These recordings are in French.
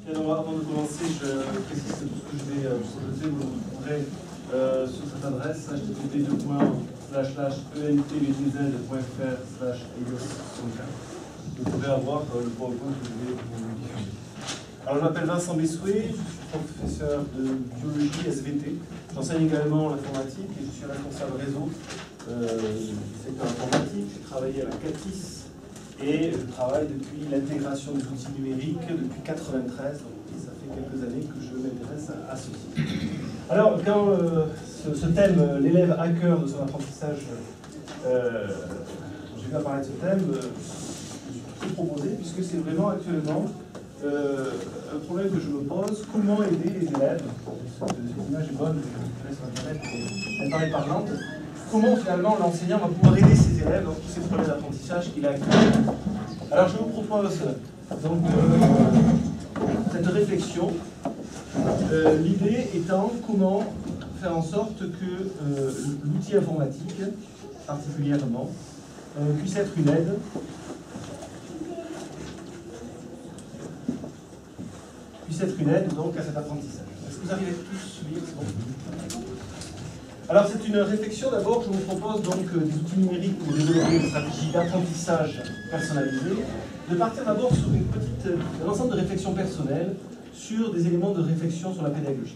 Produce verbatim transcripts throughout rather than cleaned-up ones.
Et donc, avant de commencer, je précise que tout ce que je vais vous proposer, vous le trouverez euh, sur cette adresse h t t p deux point slash slash e n t b d z point f r slash e i o s point com. Vous pourrez avoir euh, le PowerPoint que je vais vous diffuser. Alors, je m'appelle Vincent Bessoué, je suis professeur de biologie S V T. J'enseigne également l'informatique et je suis responsable réseau euh, du secteur informatique. J'ai travaillé à la CATIS. Et je travaille depuis l'intégration des outils numériques depuis mille neuf cent quatre-vingt-treize, donc ça fait quelques années que je m'intéresse à, à ceci. Alors, quand euh, ce, ce thème, l'élève hacker de son apprentissage, euh, j'ai vu apparaître ce thème, euh, je me suis tout proposé, puisque c'est vraiment actuellement euh, un problème que je me pose, comment aider les élèves, cette, cette image est bonne, je vous laisse sur Internet, elle paraît parlante. Comment finalement l'enseignant va pouvoir aider ses élèves dans tous ces problèmes d'apprentissage qu'il a actuellement. Alors je vous propose donc euh, cette réflexion, euh, l'idée étant comment faire en sorte que euh, l'outil informatique, particulièrement, euh, puisse être une aide puisse être une aide donc à cet apprentissage. Est-ce que vous arrivez tous à lire? C'est bon. Alors c'est une réflexion d'abord, je vous propose donc euh, des outils numériques pour développer une stratégie d'apprentissage personnalisée, de partir d'abord sur une petite, euh, un ensemble de réflexions personnelles sur des éléments de réflexion sur la pédagogie.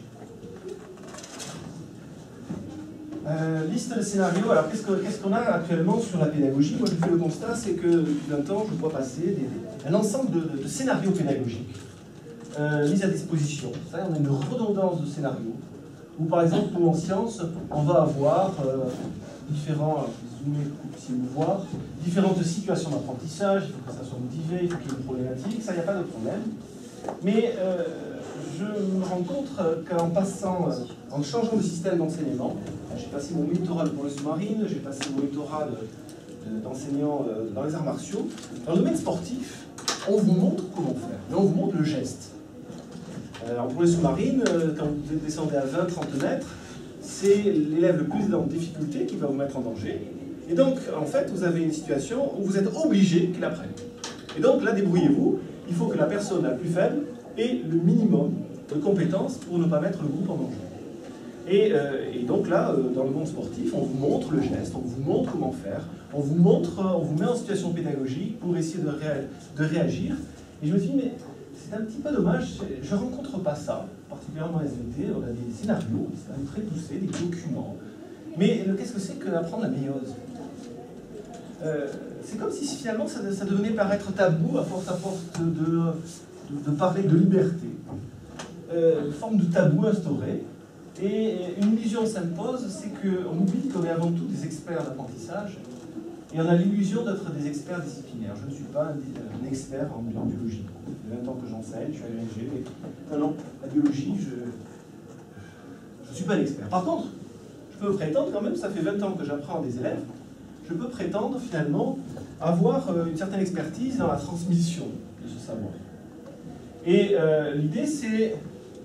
Euh, liste de scénarios, alors qu'est-ce qu'on qu'est-ce qu'on a actuellement sur la pédagogie? Moi je fais le constat, c'est que depuis vingt ans je vois passer des, un ensemble de, de, de scénarios pédagogiques euh, mis à disposition. Ça, on a une redondance de scénarios. Ou par exemple, nous en sciences, on va avoir euh, différents, je vais zoomer pour que vous puissiez le voir, différentes situations d'apprentissage, il faut que ça soit motivé, il faut qu'il y ait une problématique, ça, il n'y a pas de problème. Mais euh, je me rends compte qu'en passant, euh, en changeant de système d'enseignement, j'ai passé mon monitorat pour le sous-marine, j'ai passé mon monitorat d'enseignant euh, dans les arts martiaux. Dans le domaine sportif, on vous montre comment faire, mais on vous montre le geste. Alors pour les sous-marines, quand vous descendez à vingt à trente mètres, c'est l'élève le plus en difficulté qui va vous mettre en danger. Et donc, en fait, vous avez une situation où vous êtes obligé qu'il apprenne. Et donc, là, débrouillez-vous. Il faut que la personne la plus faible ait le minimum de compétences pour ne pas mettre le groupe en danger. Et, euh, et donc là, euh, dans le monde sportif, on vous montre le geste, on vous montre comment faire, on vous montre, on vous met en situation pédagogique pour essayer de, ré de réagir. Et je me suis dit, mais c'est un petit peu dommage, je ne rencontre pas ça, particulièrement en S V T, on a des scénarios, c'est quand même très poussé, des documents. Mais qu'est-ce que c'est que d'apprendre la méiose? euh, C'est comme si finalement ça, ça devenait paraître tabou à force à force de, de, de parler de liberté. Euh, une forme de tabou instauré. Et une illusion s'impose, c'est qu'on oublie qu'on est avant tout des experts d'apprentissage. Et on a l'illusion d'être des experts disciplinaires. Je ne suis pas un expert en biologie. Ça fait vingt ans que j'enseigne, je suis agrégé, mais non, non, la biologie, je ne suis pas l'expert. Par contre, je peux prétendre quand même, ça fait vingt ans que j'apprends à des élèves, je peux prétendre finalement avoir une certaine expertise dans la transmission de ce savoir. Et euh, l'idée, c'est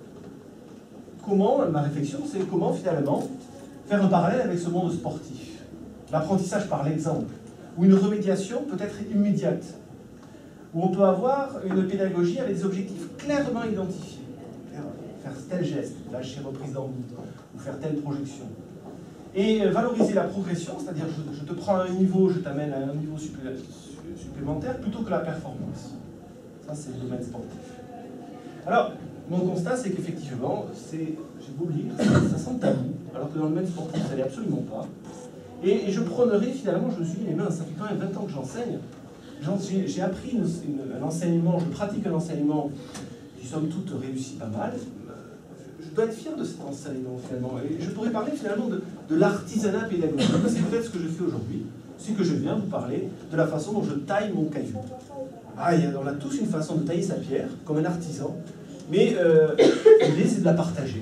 comment, ma réflexion, c'est comment finalement faire un parallèle avec ce monde sportif. L'apprentissage par l'exemple, ou une remédiation peut-être immédiate, où on peut avoir une pédagogie avec des objectifs clairement identifiés. Faire, faire tel geste, lâcher reprise d'envie, ou faire telle projection. Et valoriser la progression, c'est-à-dire je, je te prends à un niveau, je t'amène à un niveau supplémentaire, plutôt que la performance. Ça, c'est le domaine sportif. Alors, mon constat, c'est qu'effectivement, j'ai beau lire, ça, ça sent tabou, alors que dans le domaine sportif, ça l'est absolument pas. Et, et je prônerais finalement, je me suis dit, mais mince, ça fait quand même vingt ans que j'enseigne. J'ai appris une, une, un enseignement, je pratique un enseignement qui, somme toute, réussit pas mal. Je dois être fier de cet enseignement finalement. Et je pourrais parler finalement de, de l'artisanat pédagogique. C'est peut-être ce que je fais aujourd'hui. C'est que je viens vous parler de la façon dont je taille mon caillou. Ah, on a tous une façon de tailler sa pierre, comme un artisan. Mais euh, l'idée, c'est de la partager.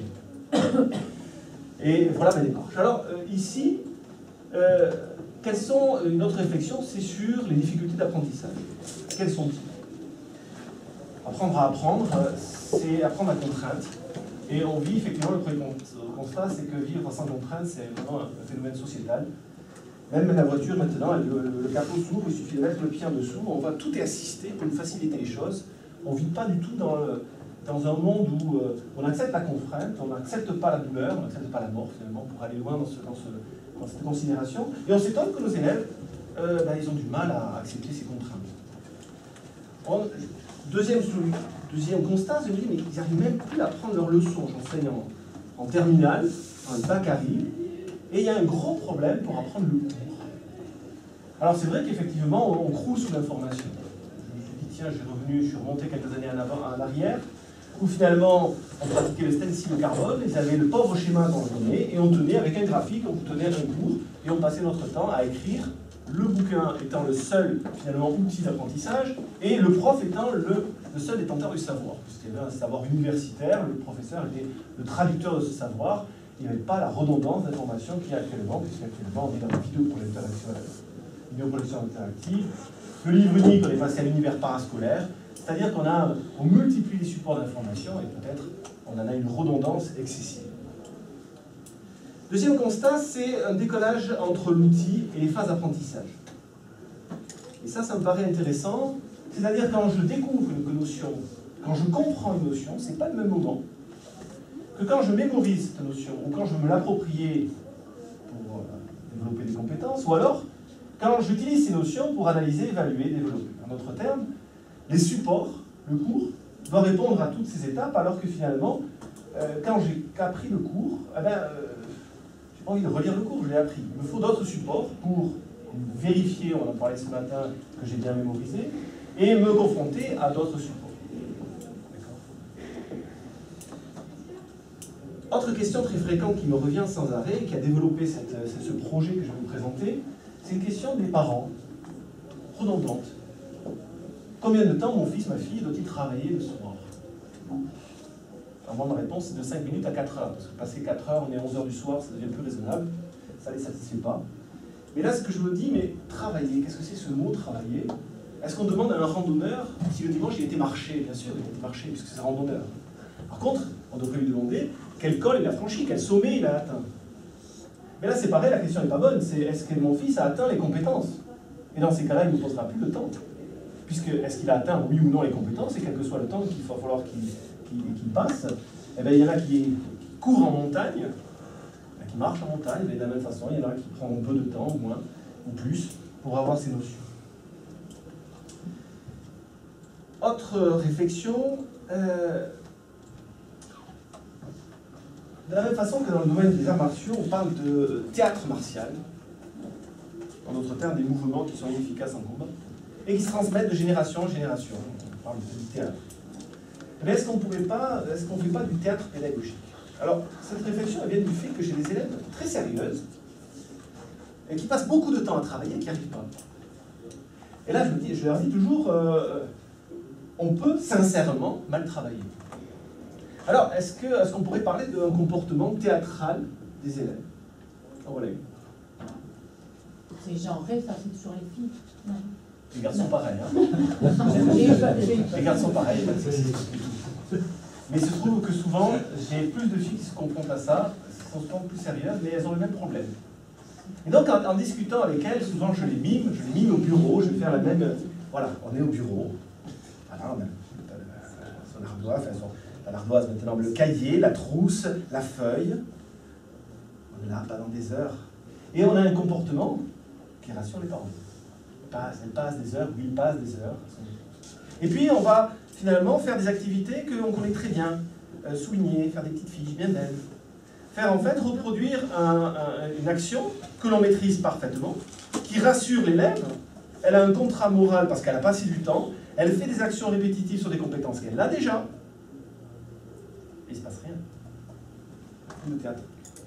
Et voilà ma démarche. Alors, euh, ici, euh, quelles sont, une autre réflexion, c'est sur les difficultés d'apprentissage. Quelles sont-ils? Apprendre à apprendre, c'est apprendre à contrainte. Et on vit, effectivement, le premier constat, c'est que vivre sans contrainte, c'est vraiment un phénomène sociétal. Même la voiture, maintenant, le, le, le capot s'ouvre, il suffit de mettre le pied en dessous, on va, tout est assisté pour nous faciliter les choses. On ne vit pas du tout dans le, dans un monde où euh, on accepte la contrainte, on n'accepte pas la douleur, on n'accepte pas la mort finalement, pour aller loin dans, ce, dans, ce, dans cette considération. Et on s'étonne que nos élèves, euh, bah, ils ont du mal à accepter ces contraintes. On, deuxième, deuxième constat, je me dis, mais ils n'arrivent même plus à prendre leurs leçons. J'enseigne en, en terminale, un bac arrive, et il y a un gros problème pour apprendre le cours. Alors c'est vrai qu'effectivement, on, on croule sous l'information. Je me suis dit, tiens, je suis revenu, je suis remonté quelques années en, avant, en arrière, où finalement, on pratiquait le stencil au carbone, ils avaient le pauvre schéma qu'on donnait, et on tenait avec un graphique, on tenait un cours, et on passait notre temps à écrire, le bouquin étant le seul, finalement, outil d'apprentissage, et le prof étant le, le seul détenteur du savoir. C'était un savoir universitaire, le professeur était le traducteur de ce savoir, il n'y avait pas la redondance d'informations qu'il y a actuellement, puisqu'actuellement on est dans la vidéoprojection vidéoprojection interactive, le livre unique, on est passé à l'univers parascolaire, c'est-à-dire qu'on a, on multiplie les supports d'information et peut-être on en a une redondance excessive. Deuxième constat, c'est un décollage entre l'outil et les phases d'apprentissage. Et ça, ça me paraît intéressant, c'est-à-dire quand je découvre une notion, quand je comprends une notion, ce n'est pas le même moment que quand je mémorise cette notion, ou quand je me l'approprie pour euh, développer des compétences, ou alors quand j'utilise ces notions pour analyser, évaluer, développer. En d'autres termes, les supports, le cours, doit répondre à toutes ces étapes, alors que finalement, euh, quand j'ai appris le cours, eh ben, euh, j'ai pas envie de relire le cours, je l'ai appris. Il me faut d'autres supports pour vérifier, on en parlait ce matin, que j'ai bien mémorisé, et me confronter à d'autres supports. Autre question très fréquente qui me revient sans arrêt, qui a développé cette, ce projet que je vais vous présenter, c'est une question des parents, redondante. Combien de temps mon fils, ma fille, doit-il travailler le soir? Alors moi, ma réponse est de cinq minutes à quatre heures, parce que passer quatre heures, on est à onze heures du soir, ça devient plus raisonnable, ça ne les satisfait pas. Mais là, ce que je me dis, mais travailler, qu'est-ce que c'est ce mot travailler? Est-ce qu'on demande à un randonneur si le dimanche il était marché? Bien sûr, il était marché, puisque c'est randonneur. Par contre, on devrait lui demander quel col il a franchi, quel sommet il a atteint. Mais là, c'est pareil, la question n'est pas bonne, c'est est-ce que mon fils a atteint les compétences? Et dans ces cas-là, il ne nous posera plus le temps. Puisque, est-ce qu'il a atteint, oui ou non, les compétences, et quel que soit le temps qu'il va falloir qu'il qu'il, qu'il passe, eh bien, il y en a qui, qui courent en montagne, qui marchent en montagne, mais de la même façon, il y en a qui prennent peu de temps, ou moins, ou plus, pour avoir ces notions. Autre réflexion, euh, de la même façon que dans le domaine des arts martiaux, on parle de théâtre martial, en d'autres termes, des mouvements qui sont efficaces en combat, et qui se transmettent de génération en génération. On parle du théâtre. Mais est-ce qu'on ne pourrait pas, est-ce qu'on ne fait pas du théâtre pédagogique? Alors, cette réflexion, elle vient du fait que j'ai des élèves très sérieuses, et qui passent beaucoup de temps à travailler et qui n'y arrivent pas. Et là, je, me dis, je leur dis toujours, euh, on peut sincèrement mal travailler. Alors, est-ce que, est-ce qu'on pourrait parler d'un comportement théâtral des élèves? Oh, voilà. C'est genré, ça, c'est sur les filles. Non. Les garçons pareils, hein. Les garçons pareils, mais il se trouve que souvent, j'ai plus de filles qui se confrontent à ça, qui sont souvent plus sérieuses, mais elles ont le même problème. Et donc, en, en discutant avec elles, souvent je les mime, je les mime au bureau, je vais faire la même... Voilà, on est au bureau. Voilà, on a son ardoise, enfin, son, l'ardoise maintenant, le cahier, la trousse, la feuille. On est là pendant des heures. Et on a un comportement qui rassure les parents. Elles passent des heures, oui, ils passent des heures. Et puis, on va finalement faire des activités que l'on connaît très bien. Euh, souligner, faire des petites fiches bien belles. Faire en fait reproduire un, un, une action que l'on maîtrise parfaitement, qui rassure l'élève. Elle a un contrat moral parce qu'elle a passé du temps. Elle fait des actions répétitives sur des compétences qu'elle a déjà. Et il ne se passe rien. Le théâtre.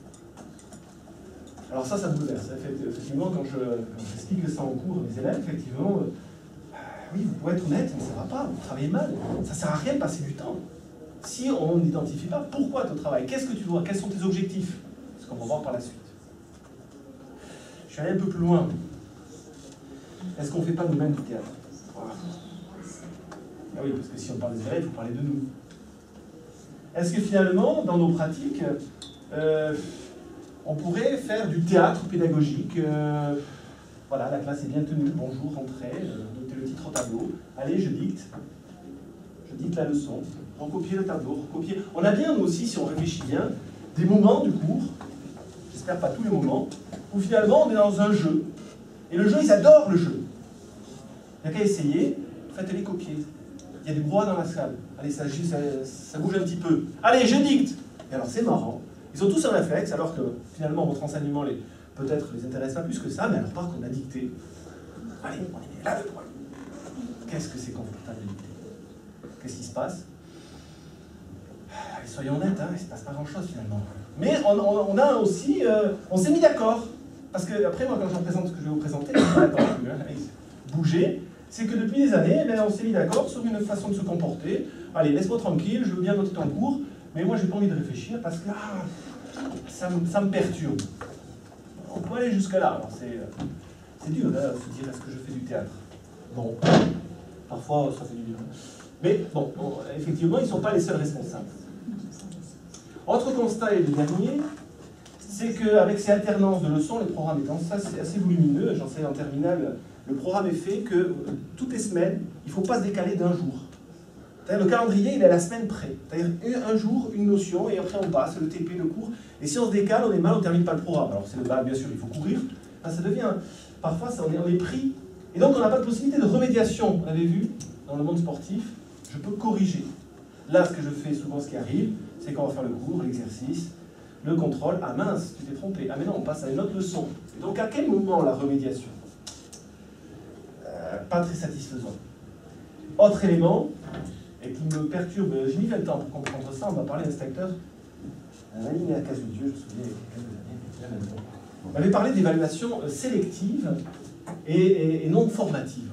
Alors ça, ça me bouleverse. Effectivement, quand je, quand j'explique ça en cours à mes élèves, effectivement, euh, oui, vous pouvez être honnête, mais ça ne va pas, vous travaillez mal. Ça ne sert à rien de passer du temps. Si on n'identifie pas pourquoi tu travailles, qu'est-ce que tu dois, quels sont tes objectifs, ce qu'on va voir par la suite. Je suis allé un peu plus loin. Est-ce qu'on ne fait pas nous-mêmes du théâtre? Voilà. Ah oui, parce que si on parle des élèves, il faut parler de nous. Est-ce que finalement, dans nos pratiques, euh, on pourrait faire du théâtre pédagogique? euh, Voilà, la classe est bien tenue, bonjour, rentrez, euh, notez le titre au tableau. Allez, je dicte. Je dites la leçon, recopiez le tableau, recopiez. On a bien, nous aussi, si on réfléchit bien, des moments du cours, j'espère pas tous les moments, où finalement on est dans un jeu. Et le jeu, ils adorent le jeu. Il n'y a qu'à essayer, faites-les copier. Il y a du brouhaha dans la salle. Allez, ça, ça, ça bouge un petit peu. Allez, je dicte. Et alors c'est marrant. Ils ont tous un réflexe, alors que finalement votre enseignement les, peut-être les intéresse pas plus que ça, mais alors par contre on a dicté. Allez, on est là le point. Qu'est-ce que c'est confortable de dicter? Qu'est-ce qui se passe? Allez, soyons honnêtes, hein, il ne se passe pas grand-chose finalement. Mais on, on, on a aussi, euh, on s'est mis d'accord. Parce que après, moi, quand je représente ce que je vais vous présenter, je vais pas attendre, hein, bouger. C'est que depuis des années, eh bien, on s'est mis d'accord sur une façon de se comporter. Allez, laisse-moi tranquille, je veux bien noter ton cours, mais moi, j'ai pas envie de réfléchir parce que ah, ça, me, ça me perturbe. On peut aller jusque-là. Alors, c'est dur hein, de se dire, est-ce que je fais du théâtre? Bon, parfois, ça fait du bien. Mais bon, bon effectivement, ils ne sont pas les seuls responsables. Autre constat, et le dernier, c'est qu'avec ces alternances de leçons, les programmes étant ça, c'est assez volumineux, j'enseigne en terminale, le programme est fait que euh, toutes les semaines, il ne faut pas se décaler d'un jour. C'est-à-dire le calendrier, il est à la semaine près. C'est-à-dire un jour, une notion, et après on passe, le T P, le cours. Et si on se décale, on est mal, on ne termine pas le programme. Alors c'est le bas, bien sûr, il faut courir. Enfin, ça devient, parfois, ça, on, est, on est pris. Et donc on n'a pas de possibilité de remédiation. Vous l'avez vu, dans le monde sportif, je peux corriger. Là, ce que je fais souvent, ce qui arrive, c'est qu'on va faire le cours, l'exercice, le contrôle. Ah mince, tu t'es trompé. Ah mais non, on passe à une autre leçon. Et donc à quel moment la remédiation? euh, Pas très satisfaisant. Autre élément, et qui me perturbe, j'ai mis vingt ans pour comprendre ça, on va parler d'inspecteur. Un animé à casse de Dieu, je me souviens, il y a quelques années, il y a vingt ans. On avait parlé d'évaluation sélective et, et, et non formative.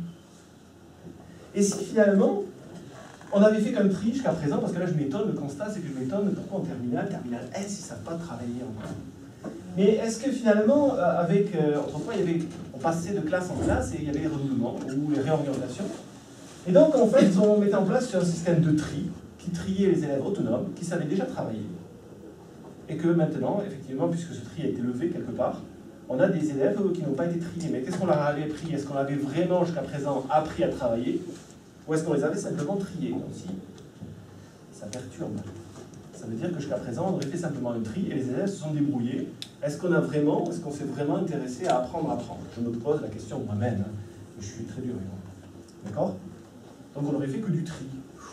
Et si finalement, on avait fait qu'un tri jusqu'à présent, parce que là je m'étonne, le constat c'est que je m'étonne, pourquoi en terminale, terminale S, ils ne savent pas travailler encore. Mais est-ce que finalement, avec, euh, autrefois, il y avait, on passait de classe en classe et il y avait les redoublements ou les réorientations. Et donc en fait, on mettait en place un système de tri qui triait les élèves autonomes qui savaient déjà travailler. Et que maintenant, effectivement, puisque ce tri a été levé quelque part, on a des élèves qui n'ont pas été triés. Mais qu'est-ce qu'on leur avait appris? Est-ce qu'on avait vraiment jusqu'à présent appris à travailler? Ou est-ce qu'on les avait simplement triés? Donc si, ça perturbe. Ça veut dire que jusqu'à présent, on aurait fait simplement un tri et les élèves se sont débrouillés. Est-ce qu'on a vraiment, est-ce qu'on s'est vraiment intéressé à apprendre à apprendre? Je me pose la question moi-même, hein. Je suis très dur. D'accord? Donc on aurait fait que du tri.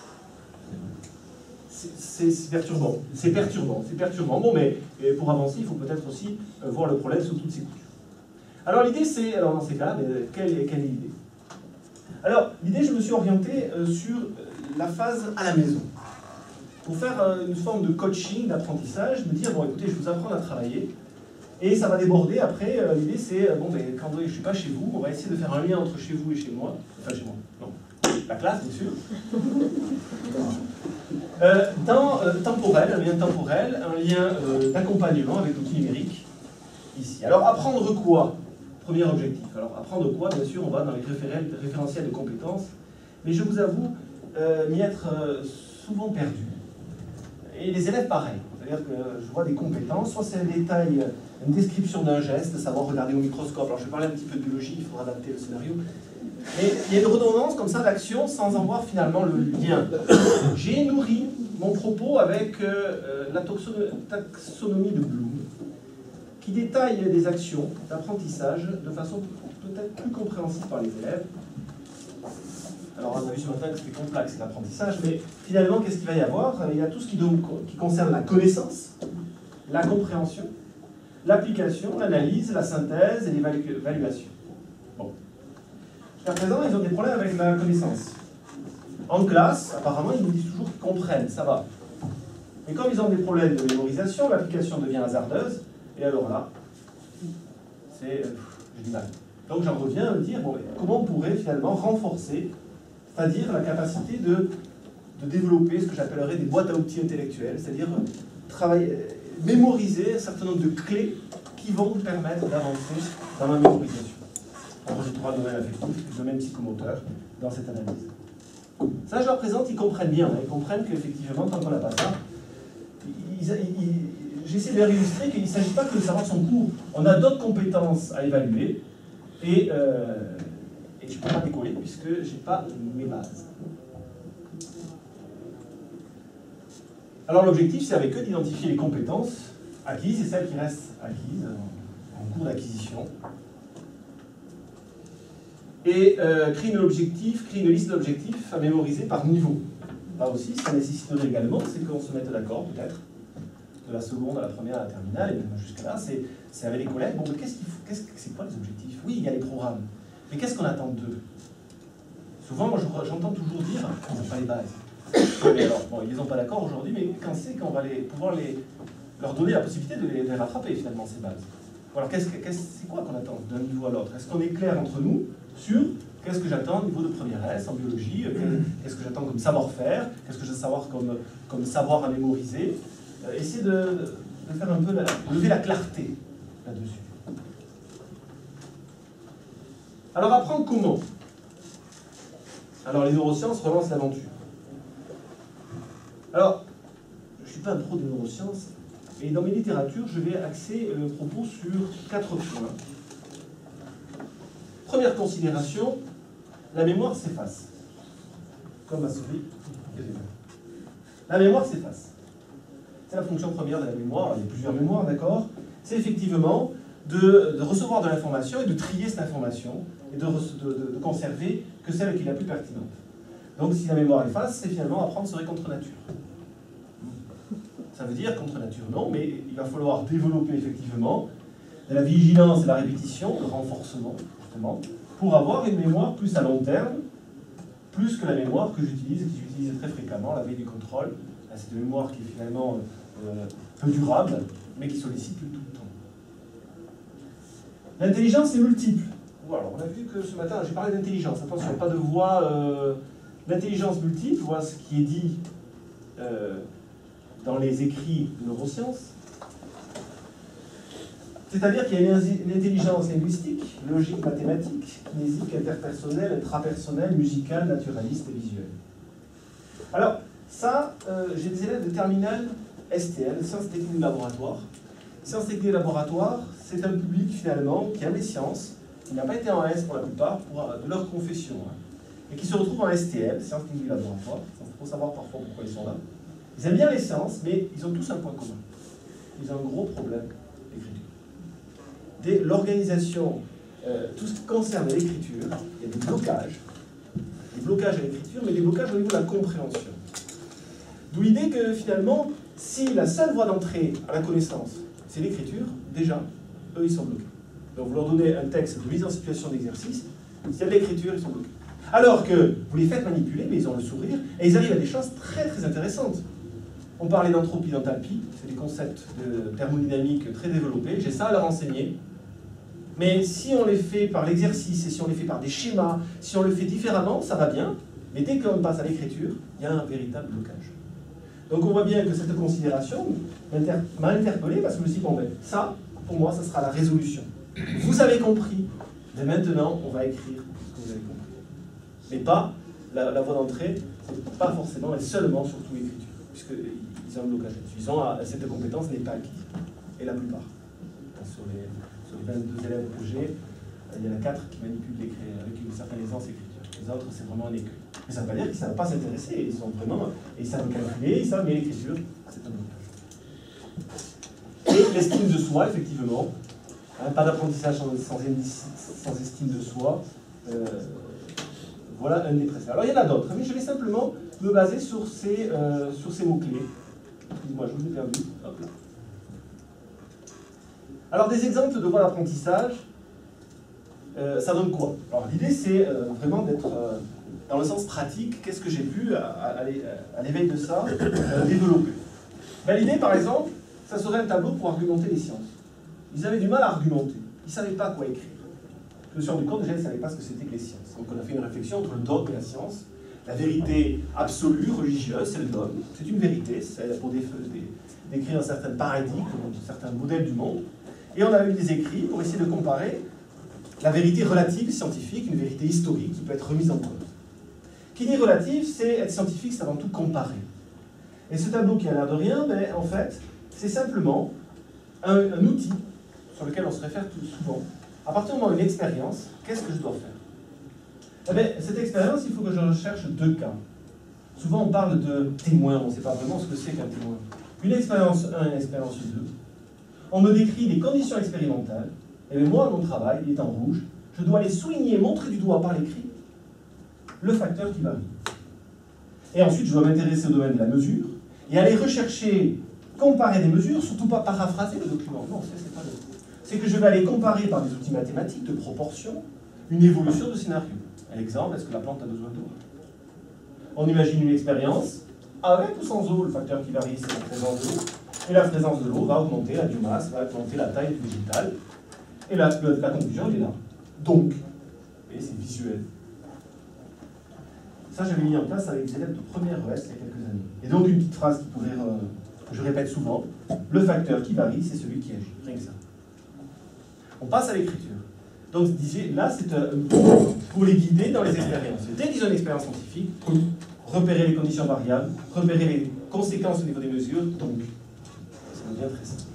C'est perturbant. C'est perturbant. C'est perturbant. Bon, mais pour avancer, il faut peut-être aussi voir le problème sous toutes ses coutures. Alors l'idée, c'est, alors dans ces cas-là, quelle est l'idée? Alors, l'idée, je me suis orienté euh, sur la phase à la maison. Pour faire euh, une forme de coaching, d'apprentissage, me dire, bon, écoutez, je vais vous apprendre à travailler, et ça va déborder. Après, euh, l'idée, c'est, euh, bon, ben, quand je ne suis pas chez vous, on va essayer de faire un lien entre chez vous et chez moi. Enfin, chez moi, non. La classe, bien sûr. Euh, dans euh, temporel, un lien temporel, un lien euh, d'accompagnement avec l'outil numérique, ici. Alors, apprendre quoi? Premier objectif. Alors, apprendre quoi? Bien sûr, on va dans les référentiels de compétences, mais je vous avoue euh, m'y être euh, souvent perdu. Et les élèves, pareil. C'est-à-dire que je vois des compétences, soit c'est un détail, une description d'un geste, savoir regarder au microscope. Alors, je vais parler un petit peu de biologie, il faudra adapter le scénario. Mais il y a une redondance comme ça d'action sans en voir finalement le lien. J'ai nourri mon propos avec euh, la taxonomie de Bloom, qui détaille des actions d'apprentissage de façon peut-être plus compréhensible par les élèves. Alors on a vu ce matin que c'était complexe l'apprentissage, mais finalement qu'est-ce qu'il va y avoir? Il y a tout ce qui, donc, qui concerne la connaissance, la compréhension, l'application, l'analyse, la synthèse et l'évaluation. Bon. Jusqu'à présent, ils ont des problèmes avec la connaissance. En classe, apparemment, ils nous disent toujours qu'ils comprennent, ça va. Mais comme ils ont des problèmes de mémorisation, l'application devient hasardeuse. Et alors là, c'est... Euh, j'ai du mal. Donc j'en reviens à me dire, bon, comment on pourrait finalement renforcer, c'est-à-dire la capacité de, de développer ce que j'appellerais des boîtes à outils intellectuelles, c'est-à-dire travailler, mémoriser un certain nombre de clés qui vont nous permettre d'avancer dans la mémorisation. On retrouvera le domaine affectif, le domaine psychomoteur dans cette analyse. Ça, je leur présente, ils comprennent bien, hein, ils comprennent qu'effectivement, tant qu'on n'a pas ça, ils... ils j'essaie de leur illustrer qu'il ne s'agit pas que de savoir son cours. On a d'autres compétences à évaluer et, euh, et je ne peux pas décoller puisque je n'ai pas mes bases. Alors l'objectif, c'est avec eux d'identifier les compétences acquises et celles qui restent acquises en cours d'acquisition. Et euh, créer, une objectif, créer une liste d'objectifs à mémoriser par niveau. Là aussi, ce que ça nécessiterait également, c'est qu'on se mette d'accord, peut-être, de la seconde à la première à la terminale, et même jusqu'à là, c'est avec les collègues, bon, qu'est-ce qu'il faut, qu'est-ce que c'est quoi les objectifs? Oui, il y a les programmes, mais qu'est-ce qu'on attend d'eux? Souvent, moi, j'entends toujours dire, ils n'ont pas les bases. Mais alors, bon, ils ne sont pas d'accord aujourd'hui, mais quand c'est qu'on va les, pouvoir les, leur donner la possibilité de les, de les rattraper, finalement, ces bases? Alors, qu'est-ce que, qu'est-ce, c'est quoi qu'on attend d'un niveau à l'autre? Est-ce qu'on est clair entre nous sur qu'est-ce que j'attends au niveau de première S en biologie, qu'est-ce que j'attends comme savoir-faire, qu'est-ce que je veux savoir comme, comme savoir à mémoriser? euh, Essayer de, de faire un peu, la, lever la clarté là-dessus. Alors, apprendre comment? Alors, les neurosciences relancent l'aventure. Alors, je ne suis pas un pro des neurosciences, et dans mes littératures, je vais axer le propos sur quatre points. Première considération, la mémoire s'efface. Comme ma souris. La mémoire s'efface. C'est la fonction première de la mémoire. Il y a plusieurs mémoires, d'accord? C'est effectivement de, de recevoir de l'information et de trier cette information et de, de, de conserver que celle qui est la plus pertinente. Donc si la mémoire efface, c'est finalement apprendre serait contre nature. Ça veut dire contre nature, non, mais il va falloir développer effectivement de la vigilance et de la répétition, le renforcement, justement, pour avoir une mémoire plus à long terme, plus que la mémoire que j'utilise et que j'utilise très fréquemment, la veille du contrôle. C'est une mémoire qui est finalement euh, peu durable, mais qui sollicite tout le temps. L'intelligence est multiple. Alors, on a vu que ce matin, j'ai parlé d'intelligence. Attention, pas de voix. Euh, L'intelligence multiple, voilà ce qui est dit euh, dans les écrits de neurosciences. C'est-à-dire qu'il y a une intelligence linguistique, logique, mathématique, kinésique, interpersonnelle, intrapersonnelle, musicale, naturaliste et visuelle. Alors, ça, euh, j'ai des élèves de terminale S T L, sciences techniques du laboratoire. Sciences techniques du laboratoire, c'est un public finalement qui aime les sciences, qui n'a pas été en S pour la plupart, pour, de leur confession, hein, et qui se retrouvent en S T L, sciences techniques du laboratoire, sans trop savoir parfois pourquoi ils sont là. Ils aiment bien les sciences, mais ils ont tous un point commun. Ils ont un gros problème d'écriture. L'organisation, euh, tout ce qui concerne l'écriture, il y a des blocages, des blocages à l'écriture, mais des blocages au niveau de la compréhension. D'où l'idée que finalement, si la seule voie d'entrée à la connaissance, c'est l'écriture, déjà, eux, ils sont bloqués. Donc vous leur donnez un texte de mise en situation d'exercice, s'il y a de l'écriture, ils sont bloqués. Alors que vous les faites manipuler, mais ils ont le sourire, et ils arrivent à des choses très très intéressantes. On parlait d'entropie, d'enthalpie, c'est des concepts de thermodynamique très développés, j'ai ça à leur enseigner. Mais si on les fait par l'exercice, et si on les fait par des schémas, si on le fait différemment, ça va bien, mais dès qu'on passe à l'écriture, il y a un véritable blocage. Donc on voit bien que cette considération m'a interpellé, parce que je me suis dit, bon ben, ça, pour moi, ça sera la résolution. Vous avez compris, mais maintenant, on va écrire ce que vous avez compris. Mais pas, la, la voie d'entrée, c'est pas forcément et seulement surtout l'écriture, puisqu'ils ont un blocage là-dessus. Ils ont, cette compétence n'est pas acquise, et la plupart. Sur les, sur les vingt-deux élèves que j'ai, il y en a quatre qui manipulent l'écriture avec une certaine aisance l'écriture. Les autres, c'est vraiment un écueil. Mais ça ne veut pas dire qu'ils ne savent pas s'intéresser, ils sont vraiment, ils savent calculer, ils savent, mais l'écriture, c'est un blocage. Et l'estime de soi, effectivement, hein, pas d'apprentissage sans, sans, sans estime de soi, euh, voilà un des préceptes. Alors il y en a d'autres, mais je vais simplement me baser sur ces, euh, sur ces mots-clés. Excusez-moi, je vous ai perdu. Hop là. Alors des exemples de voies d'apprentissage, euh, ça donne quoi? Alors l'idée c'est euh, vraiment d'être euh, dans le sens pratique, qu'est-ce que j'ai pu à, à, à l'éveil de ça euh, développer. Ben, l'idée par exemple, ça serait un tableau pour argumenter les sciences. Ils avaient du mal à argumenter, ils ne savaient pas quoi écrire. Je me suis rendu compte déjà ils ne savaient pas ce que c'était que les sciences. Donc on a fait une réflexion entre le dogme et la science. La vérité absolue, religieuse, c'est le dogme, c'est une vérité, c'est pour décrire un certain paradigme, un certain modèle du monde. Et on a eu des écrits pour essayer de comparer la vérité relative scientifique, une vérité historique qui peut être remise en cause. Qui dit relative, c'est être scientifique, c'est avant tout comparer. Et ce tableau qui a l'air de rien, ben, en fait, c'est simplement un, un outil sur lequel on se réfère tout souvent. À partir du moment où une expérience, qu'est-ce que je dois faire? Eh bien, cette expérience, il faut que je recherche deux cas. Souvent on parle de témoin, on ne sait pas vraiment ce que c'est qu'un témoin. Une expérience un et une expérience deux. On me décrit des conditions expérimentales, et bien moi, mon travail, il est en rouge, je dois les souligner, montrer du doigt par l'écrit, le facteur qui varie. Et ensuite, je dois m'intéresser au domaine de la mesure, et aller rechercher, comparer des mesures, surtout pas paraphraser le document. Non, ça, c'est pas le... C'est que je vais aller comparer par des outils mathématiques de proportion une évolution de scénario. Un exemple, est-ce que la plante a besoin d'eau? On imagine une expérience, avec ou sans eau, le facteur qui varie, c'est la présence de l'eau. Et la présence de l'eau va augmenter la biomasse, va augmenter la taille du végétal. Et la, la conclusion, elle est là. Donc, et c'est visuel. Ça, j'avais mis en place avec des élèves de première E S il y a quelques années. Et donc, une petite phrase qui pourrait, euh, que je répète souvent, le facteur qui varie, c'est celui qui agit. Rien que ça. On passe à l'écriture. Donc, disiez, là, c'est euh, pour les guider dans les expériences. Dès qu'ils ont une expérience scientifique, repérer les conditions variables, repérer les conséquences au niveau des mesures, donc, ça devient très simple.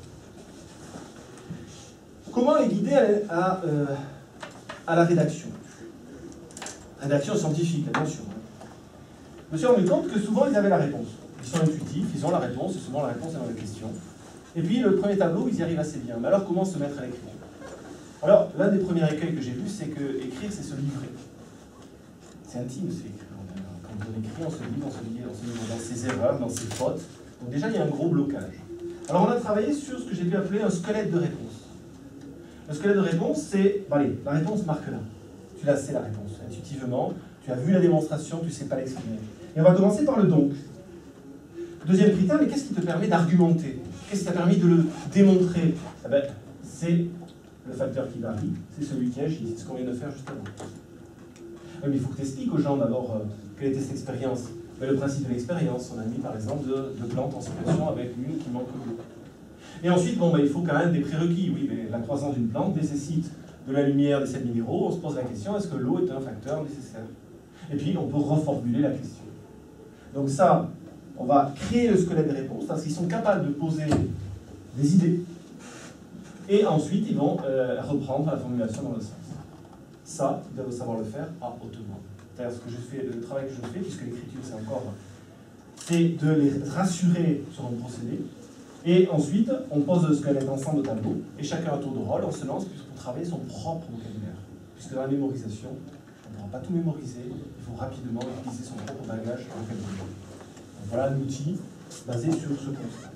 Comment les guider à, à, euh, à la rédaction? Rédaction scientifique, attention. Je me suis rendu compte que souvent, ils avaient la réponse. Ils sont intuitifs, ils ont la réponse, et souvent la réponse est dans la question. Et puis, le premier tableau, ils y arrivent assez bien. Mais alors, comment se mettre à l'écriture? Alors, l'un des premiers écueils que j'ai vu, c'est que écrire, c'est se livrer. C'est intime, c'est écrire. Quand on écrit, on se livre, on se livre, on se livre dans ses erreurs, dans ses fautes. Donc déjà, il y a un gros blocage. Alors, on a travaillé sur ce que j'ai pu appeler un squelette de réponse. Le squelette de réponse, c'est, bon, allez, la réponse marque là. Tu la sais, la réponse, intuitivement. Tu as vu la démonstration, tu ne sais pas l'exprimer. Et on va commencer par le donc. Deuxième critère, mais qu'est-ce qui te permet d'argumenter? Qu'est-ce qui t'a permis de le démontrer? Eh ben, c'est le facteur qui varie, c'est celui qui agit, c'est ce qu'on vient de faire juste avant. Oui, mais il faut que tu expliques aux gens d'abord euh, quelle était cette expérience. Mais le principe de l'expérience, on a mis par exemple de, de plantes en situation avec une qui manque d'eau. Et ensuite, bon, bah, il faut quand même des prérequis. Oui, mais la croissance d'une plante nécessite de la lumière, des sels minéraux. On se pose la question, est-ce que l'eau est un facteur nécessaire? Et puis, on peut reformuler la question. Donc ça, on va créer le squelette des réponses parce qu'ils sont capables de poser des idées. Et ensuite, ils vont euh, reprendre la formulation dans le sens. Ça, ils doivent savoir le faire à haute voix. C'est-à-dire ce que je fais, le travail que je fais, puisque l'écriture c'est encore, c'est de les rassurer sur un procédé. Et ensuite, on pose le squelette ensemble au tableau, et chacun à tour de rôle, on se lance pour travailler son propre vocabulaire. Puisque dans la mémorisation, on ne pourra pas tout mémoriser, il faut rapidement utiliser son propre bagage vocabulaire. Donc voilà un outil basé sur ce constat.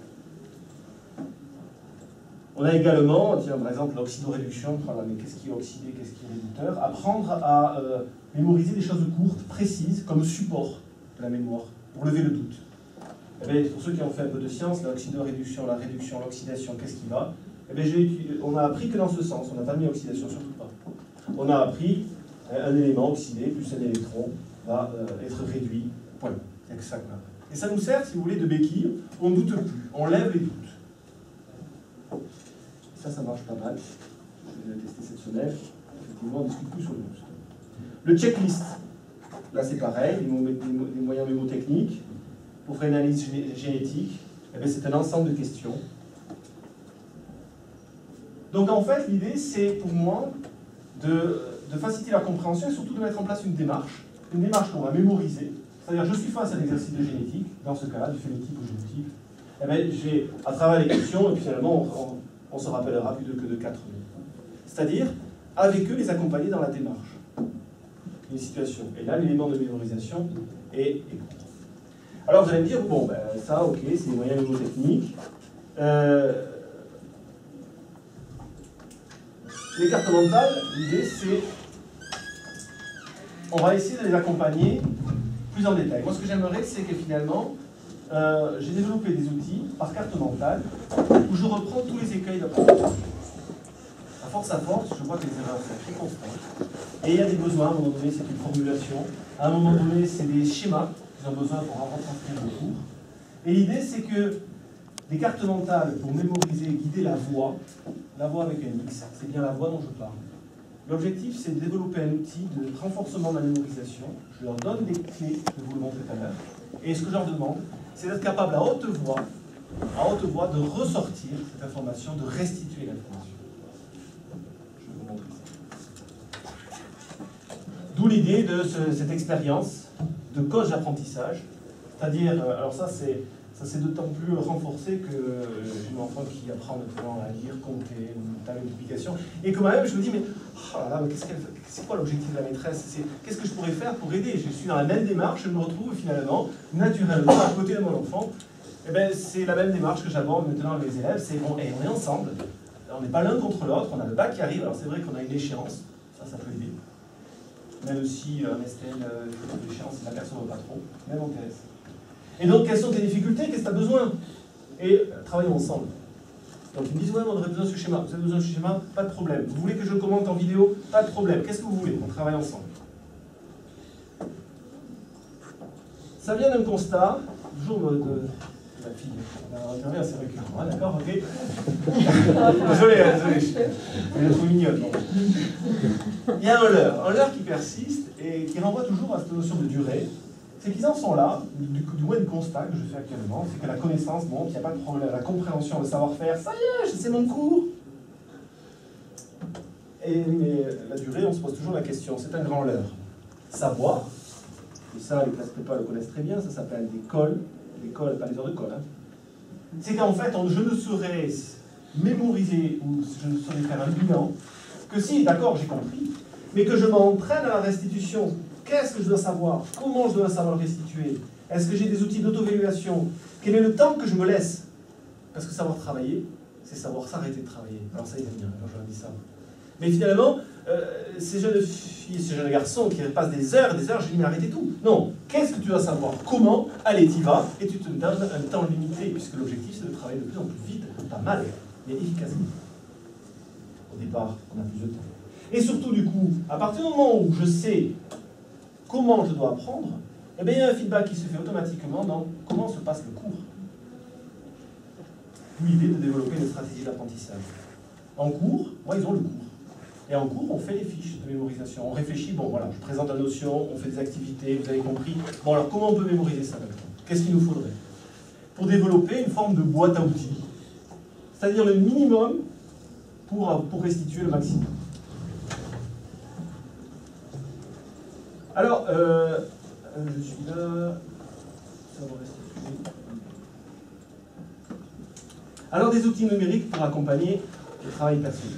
On a également, tiens, par exemple, l'oxydoréduction. Voilà, mais qu'est-ce qui est oxydé, qu'est-ce qui est réducteur? Apprendre à euh, mémoriser des choses courtes, précises, comme support de la mémoire, pour lever le doute. Eh bien, pour ceux qui ont fait un peu de science, l'oxydoréduction, la réduction, l'oxydation, qu'est-ce qui va? Eh bien, on a appris que dans ce sens, on n'a pas mis oxydation, surtout pas. On a appris un élément oxydé plus un électron va euh, être réduit, point. Il n'y a que ça qu'on a. Et ça nous sert, si vous voulez, de béquille, on ne doute plus, on lève les doutes. Ça, ça marche pas mal. Je vais tester cette semaine. Effectivement, on ne discute plus sur le doute. Le checklist. Là, c'est pareil, les moyens mémotechniques. Pour faire une analyse génétique, eh c'est un ensemble de questions. Donc, en fait, l'idée, c'est pour moi de, de faciliter la compréhension et surtout de mettre en place une démarche. Une démarche qu'on va mémoriser. C'est-à-dire, je suis face à l'exercice de génétique, dans ce cas-là, du phénotype ou génotype. Eh bien, j'ai, à travers les questions, et puis finalement, on, on, on se rappellera plus de que de quatre minutes. C'est-à-dire, avec eux, les accompagner dans la démarche. Une situation. Et là, l'élément de mémorisation est, est bon. Alors, vous allez me dire, bon, ben, ça, ok, c'est des moyens mémotechniques. Euh, les cartes mentales, l'idée, c'est... On va essayer de les accompagner plus en détail. Moi, ce que j'aimerais, c'est que finalement, euh, j'ai développé des outils par carte mentale où je reprends tous les écueils d'apprentissage. À force à force, je vois que les erreurs sont très constantes. Et il y a des besoins, à un moment donné, c'est une formulation. À un moment donné, c'est des schémas qu'ils ont besoin pour retranscrire le cours. Et l'idée, c'est que des cartes mentales pour mémoriser et guider la voix, la voix avec un X, c'est bien la voix dont je parle. L'objectif, c'est de développer un outil de renforcement de la mémorisation. Je leur donne des clés, je vais vous le montrer tout à l'heure. Et ce que je leur demande, c'est d'être capable à haute voix, à haute voix, de ressortir cette information, de restituer l'information. Je vais vous montrer ça. D'où l'idée de ce, cette expérience de cause d'apprentissage. C'est-à-dire, alors ça c'est ça c'est d'autant plus renforcé que j'ai mon enfant qui apprend maintenant à lire, compter, une multiplication, et que moi-même je me dis, mais oh là là, mais qu'est-ce qu'elle fait, c'est quoi l'objectif de la maîtresse? Qu'est-ce que je pourrais faire pour aider? Je suis dans la même démarche, je me retrouve finalement, naturellement, à côté de mon enfant. Et bien, c'est la même démarche que j'aborde maintenant avec les élèves, c'est bon, hey, on est ensemble, on n'est pas l'un contre l'autre, on a le bac qui arrive, alors c'est vrai qu'on a une échéance, ça, ça peut aider. Même si un S T N, euh, l'échéance, la personne ne veut pas trop, même en T S. Et donc, quelles sont tes difficultés? Qu'est-ce que tu as besoin? Et euh, travaillons ensemble. Donc, ils me disent, ouais, on aurait besoin de ce schéma. Vous avez besoin de ce schéma? Pas de problème. Vous voulez que je commente en vidéo? Pas de problème. Qu'est-ce que vous voulez? On travaille ensemble. Ça vient d'un constat, toujours de, de la fille. On a c'est récurrent, hein, d'accord, ok. Désolé, désolé, je suis mignonne. Bon. Il y a un leurre, un leurre qui persiste et qui renvoie toujours à cette notion de durée. C'est qu'ils en sont là, du, du moins le constat que je fais actuellement, c'est que la connaissance monte, il n'y a pas de problème, la compréhension, le savoir-faire, ça y est, c'est mon cours. Et mais la durée, on se pose toujours la question, c'est un grand leurre. Savoir, et ça les classes prépa le connaissent très bien, ça s'appelle des cols, des cols, pas des heures de colle, hein. C'est qu'en fait, on, je ne saurais mémoriser ou je ne saurais faire un bilan que si, d'accord, j'ai compris, mais que je m'entraîne à la restitution. Qu'est-ce que je dois savoir? Comment je dois savoir le restituer? Est-ce que j'ai des outils d'auto-évaluation? Quel est le temps que je me laisse? Parce que savoir travailler, c'est savoir s'arrêter de travailler. Alors ça, ils aiment bien quand je leur dis ça. Mais finalement, euh, ces jeunes filles, ces jeunes garçons qui passent des heures et des heures, je dis mais arrêtez tout. Non, qu'est-ce que tu dois savoir? Comment? Allez, t'y vas, et tu te donnes un temps limité, puisque l'objectif c'est de travailler de plus en plus vite, pas mal, mais efficacement. Au départ, on a plus de temps. Et surtout, du coup, à partir du moment où je sais comment je dois apprendre, eh bien, il y a un feedback qui se fait automatiquement dans comment se passe le cours. L'idée de développer une stratégie d'apprentissage. En cours, moi, ils ont le cours. Et en cours, on fait des fiches de mémorisation. On réfléchit, bon, voilà, je présente la notion, on fait des activités, vous avez compris. Bon, alors, comment on peut mémoriser ça maintenant? Qu'est-ce qu'il nous faudrait? Pour développer une forme de boîte à outils. C'est-à-dire le minimum pour, pour restituer le maximum. Alors, euh, je suis là, ça va restituer. Alors, des outils numériques pour accompagner le travail personnel.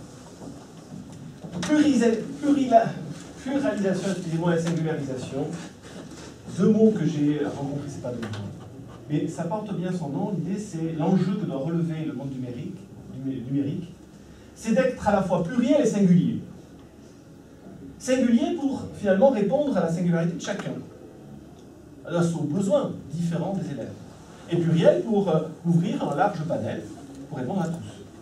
Pluralisation, excusez-moi, et singularisation. Deux mots que j'ai rencontrés, c'est pas deux mots. Mais ça porte bien son nom. L'idée, c'est l'enjeu que doit relever le monde numérique, numérique c'est d'être à la fois pluriel et singulier. Singulier pour finalement répondre à la singularité de chacun, aux besoins différents des élèves. Et pluriel pour euh, ouvrir un large panel pour répondre à tous.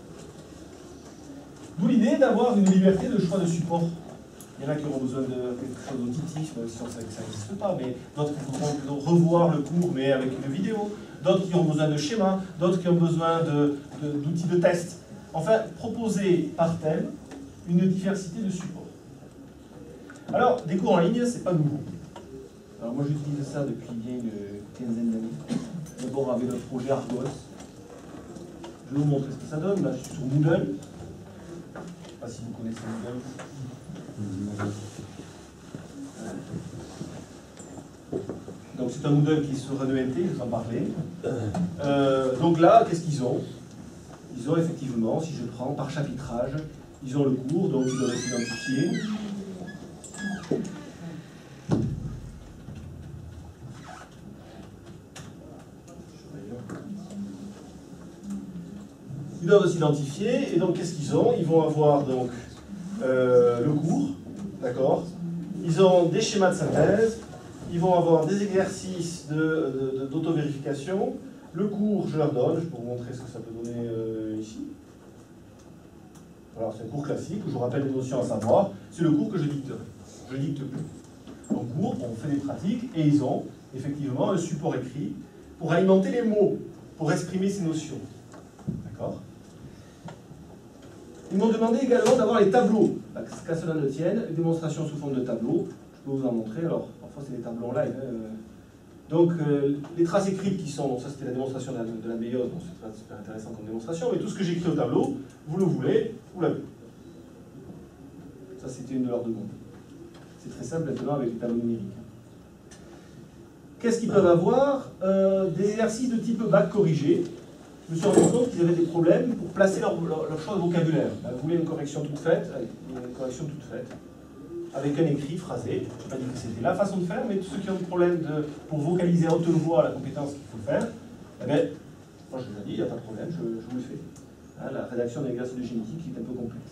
D'où l'idée d'avoir une liberté de choix de support. Il y en a qui auront besoin de quelque chose d'auditif, même si on sait que ça n'existe pas, mais d'autres qui voudront revoir le cours, mais avec une vidéo, d'autres qui auront besoin de schémas, d'autres qui ont besoin d'outils de, de, de test. Enfin, proposer par thème une diversité de supports. Alors, des cours en ligne, c'est pas nouveau. Alors moi, j'utilise ça depuis bien une quinzaine d'années. D'abord avec le projet Argos. Je vais vous montrer ce que ça donne. Là, je suis sur Moodle. Je ne sais pas si vous connaissez Moodle. Donc c'est un Moodle qui est sur un E N T, je vous en parlais. Euh, donc là, qu'est-ce qu'ils ont? Ils ont effectivement, si je prends par chapitrage, ils ont le cours, donc ils doivent être identifiés. Ils doivent s'identifier, et donc qu'est-ce qu'ils ont? Ils vont avoir donc euh, le cours, d'accord? Ils ont des schémas de synthèse, ils vont avoir des exercices d'auto-vérification. Le cours, je leur donne, je peux vous montrer ce que ça peut donner euh, ici. Alors c'est un cours classique où je vous rappelle les notions à savoir, c'est le cours que je dicte. Je dicte plus. En cours, on fait des pratiques et ils ont effectivement un support écrit pour alimenter les mots, pour exprimer ces notions. D'accord? Ils m'ont demandé également d'avoir les tableaux, qu'à cela ne tienne, les démonstrations sous forme de tableaux. Je peux vous en montrer, alors parfois c'est des tableaux en live. Hein. Donc euh, les traces écrites qui sont, donc ça c'était la démonstration de la, de la méiose, donc c'est pas super intéressant comme démonstration, mais tout ce que j'écris au tableau, vous le voulez, vous l'avez. Ça c'était une de leurs demandes. C'est très simple maintenant avec les tableaux numériques. qu'est-ce qu'ils peuvent avoir? euh, Des exercices de type bac corrigé. Je me suis rendu compte qu'ils avaient des problèmes pour placer leur, leur, leur choix de vocabulaire. Vous voulez une correction toute faite? Allez, une correction toute faite. Avec un écrit phrasé. Je n'ai pas dit que c'était la façon de faire, mais tous ceux qui ont des problèmes de, pour vocaliser à haute voix la compétence qu'il faut faire, eh bien, moi je vous ai dit, il n'y a pas de problème, je, je vous le fais. Hein, la rédaction d'un exercice de génétique est un peu complexe.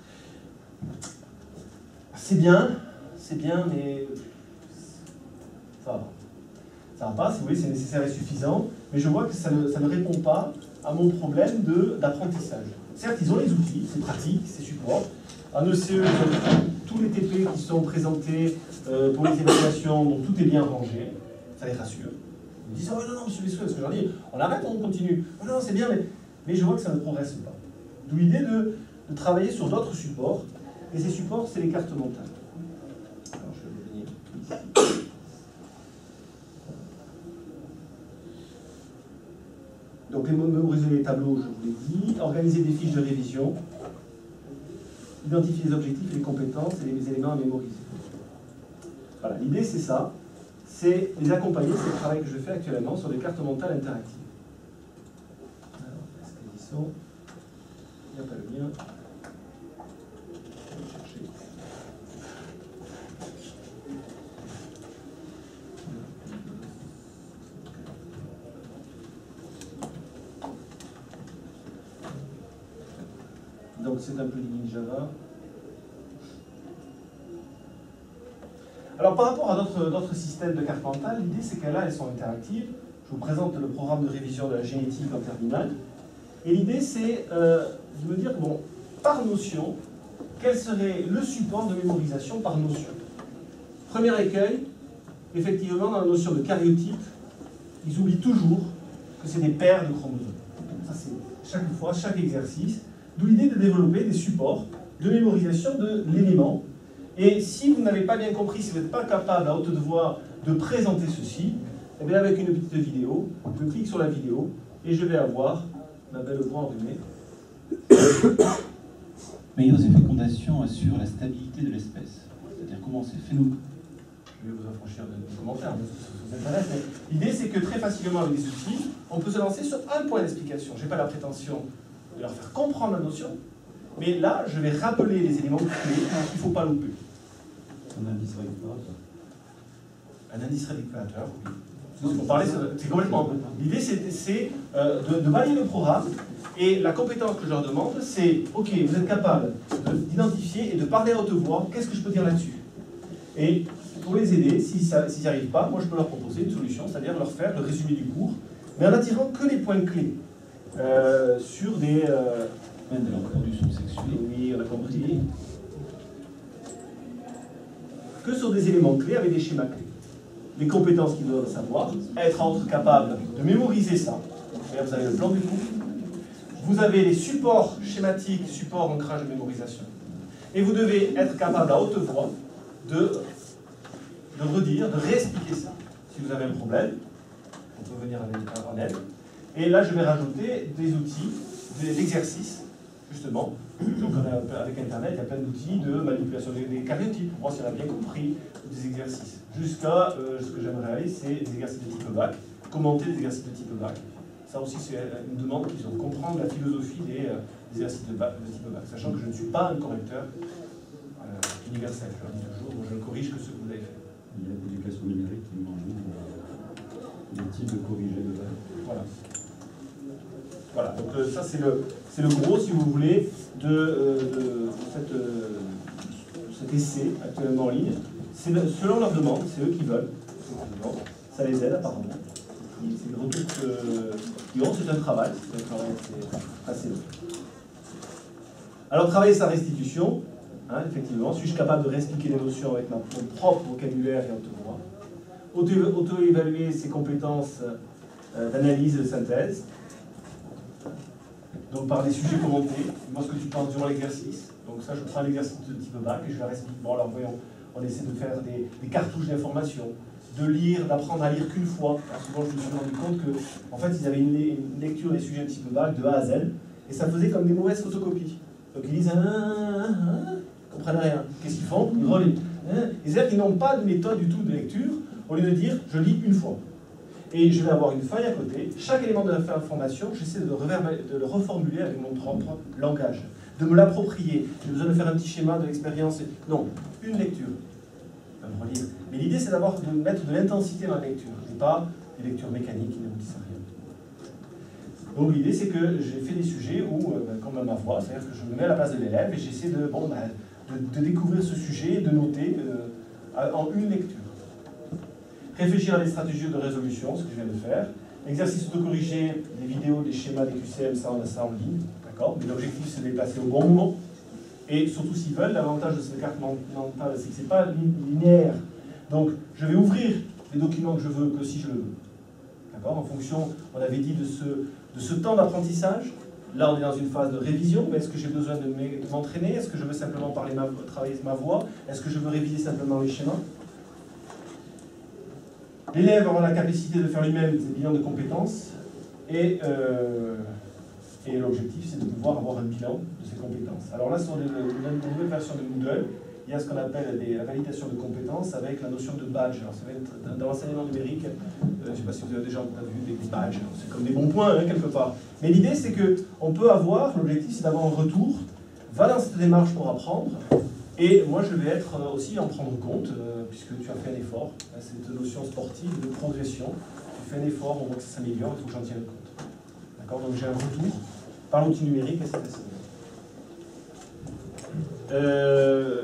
C'est bien, c'est bien, mais ça va. Ça va pas, si vous voulez, c'est nécessaire et suffisant, mais je vois que ça ne, ça ne répond pas à mon problème d'apprentissage. Certes, ils ont les outils, c'est pratique, c'est support. En E C E, ils ont tous les T P qui sont présentés euh, pour les évaluations, donc tout est bien rangé, ça les rassure. Ils me disent, oh non, non, monsieur Bessoud, parce que je leur dis, on arrête, on continue. Oh non, c'est bien, mais, mais je vois que ça ne progresse pas. D'où l'idée de, de travailler sur d'autres supports, et ces supports, c'est les cartes mentales. Alors, je vais venir ici. Donc, mémoriser les tableaux, je vous l'ai dit, organiser des fiches de révision, identifier les objectifs et les compétences et les éléments à mémoriser. Voilà, l'idée c'est ça, c'est les accompagner, c'est le travail que je fais actuellement sur des cartes mentales interactives. Alors, est-ce qu'ils y sont? Il n'y a pas le lien. Je vais le chercher. Donc c'est un plugin Java. Alors par rapport à d'autres systèmes de cartes mentales, l'idée c'est qu'elles là elles sont interactives. Je vous présente le programme de révision de la génétique en terminale. Et l'idée c'est euh, de me dire, bon, par notion, quel serait le support de mémorisation par notion. Premier écueil, effectivement dans la notion de karyotype, ils oublient toujours que c'est des paires de chromosomes. Ça c'est chaque fois, chaque exercice. D'où l'idée de développer des supports de mémorisation de l'élément. Et si vous n'avez pas bien compris, si vous n'êtes pas capable à haute voix de présenter ceci, eh bien avec une petite vidéo, je clique sur la vidéo et je vais avoir ma belle voix enrhumée. Meilleures et fécondations assurent la stabilité de l'espèce. C'est-à-dire comment c'est fait nous. Je vais vous affranchir de commentaires, mais ça vous intéresse. Mais l'idée, c'est que très facilement, avec des outils, on peut se lancer sur un point d'explication. Je n'ai pas la prétention de leur faire comprendre la notion, mais là, je vais rappeler les éléments clés qu'il ne faut pas louper. Un indice récupérateur. Un indice récupérateur, oui. C'est complètement. L'idée, c'est euh, de, de balayer le programme, et la compétence que je leur demande, c'est ok, vous êtes capable d'identifier et de parler à haute voix, qu'est-ce que je peux dire là-dessus? Et pour les aider, s'ils n'y arrivent pas, moi je peux leur proposer une solution, c'est-à-dire leur faire le résumé du cours, mais en attirant que les points clés. Euh, sur des... Euh... Même de la reproduction sexuelle. Oui, on a compris. Que sur des éléments clés avec des schémas clés. Les compétences qu'ils doivent savoir, être entre capable de mémoriser ça. Et vous avez le plan du cours. Vous avez les supports schématiques, supports ancrage et mémorisation. Et vous devez être capable à haute voix de, de redire, de réexpliquer ça. Si vous avez un problème, on peut venir en aide. Et là, je vais rajouter des outils, des exercices, justement. Donc, on a, avec Internet, il y a plein d'outils de manipulation des, des karyotypes. Moi, si on a bien compris, des exercices. Jusqu'à, euh, ce que j'aimerais aller, c'est des exercices de type bac, commenter des exercices de type bac. Ça aussi, c'est une demande qu'ils ont, comprendre la philosophie des, euh, des exercices de, bac, de type bac. Sachant que je ne suis pas un correcteur euh, universel. Je leur dis toujours, moi, je ne corrige que ce que vous avez fait. Il y a l'éducation numérique qui mange des types de corrigés de bac. Voilà. Voilà, donc euh, ça c'est le, le gros, si vous voulez, de, euh, de cette, euh, cet essai actuellement en ligne. C'est selon leur demande, c'est eux qui veulent. Ça les aide apparemment. C'est le retour qu'ils ont, c'est un travail. C'est un travail assez long. Alors travailler sa restitution, hein, effectivement, suis-je capable de réexpliquer les notions avec ma, mon propre vocabulaire et auto-voix? Auto-évaluer ses compétences euh, d'analyse et de synthèse. Donc par des sujets commentés, moi ce que tu penses durant l'exercice. Donc ça, je prends l'exercice de type bac et je leur explique. Bon alors voyons, on essaie de faire des, des cartouches d'informations, de lire, d'apprendre à lire qu'une fois. Alors souvent je me suis rendu compte que, en fait, ils avaient une, une lecture des sujets de type bac de A à Z, et ça faisait comme des mauvaises photocopies. Donc ils disent, ah, ah, ah, ils comprennent rien. Qu'est-ce qu'ils font? Ils relisent. Hein, c'est-à-dire qu'ils n'ont pas de méthode du tout de lecture. Au lieu de dire, je lis une fois. Et je vais avoir une feuille à côté. Chaque élément de l'information, j'essaie de, de le reformuler avec mon propre langage, de me l'approprier. J'ai besoin de faire un petit schéma de l'expérience. Non, une lecture. Je vais me relire. Mais l'idée, c'est d'avoir de mettre de l'intensité dans la lecture, et pas des lectures mécaniques qui n'aboutissent à rien. Donc l'idée, c'est que j'ai fait des sujets où, euh, comme à ma voix, c'est-à-dire que je me mets à la place de l'élève et j'essaie de, bon, bah, de, de découvrir ce sujet et de noter euh, en une lecture. Réfléchir à des stratégies de résolution, ce que je viens de faire. Exercice autocorrigé, des vidéos, des schémas, des Q C M, ça on a ça en ligne. D'accord. Mais l'objectif, c'est de les placer au bon moment. Et surtout s'ils veulent, l'avantage de cette carte mentale, c'est que ce n'est pas linéaire. Donc, je vais ouvrir les documents que je veux que si je le veux. D'accord. En fonction, on avait dit, de ce, de ce temps d'apprentissage. Là, on est dans une phase de révision, mais est-ce que j'ai besoin de m'entraîner? Est-ce que je veux simplement parler ma, travailler ma voix? Est-ce que je veux réviser simplement les schémas? L'élève aura la capacité de faire lui-même des bilans de compétences et, euh, et l'objectif, c'est de pouvoir avoir un bilan de ses compétences. Alors là, sur la nouvelle version de Moodle, il y a ce qu'on appelle des, la validation de compétences avec la notion de badge. Alors, ça va être dans l'enseignement numérique, euh, je ne sais pas si vous avez déjà vu des badges, c'est comme des bons points, hein, quelque part. Mais l'idée, c'est qu'on peut avoir, l'objectif, c'est d'avoir un retour, va dans cette démarche pour apprendre, et moi, je vais être aussi en prendre compte, euh, puisque tu as fait un effort, hein, cette notion sportive de progression, tu fais un effort, on voit que ça s'améliore, il faut que j'en tienne compte. D'accord. Donc j'ai un retour par l'outil numérique, et c'est assez bien. Euh...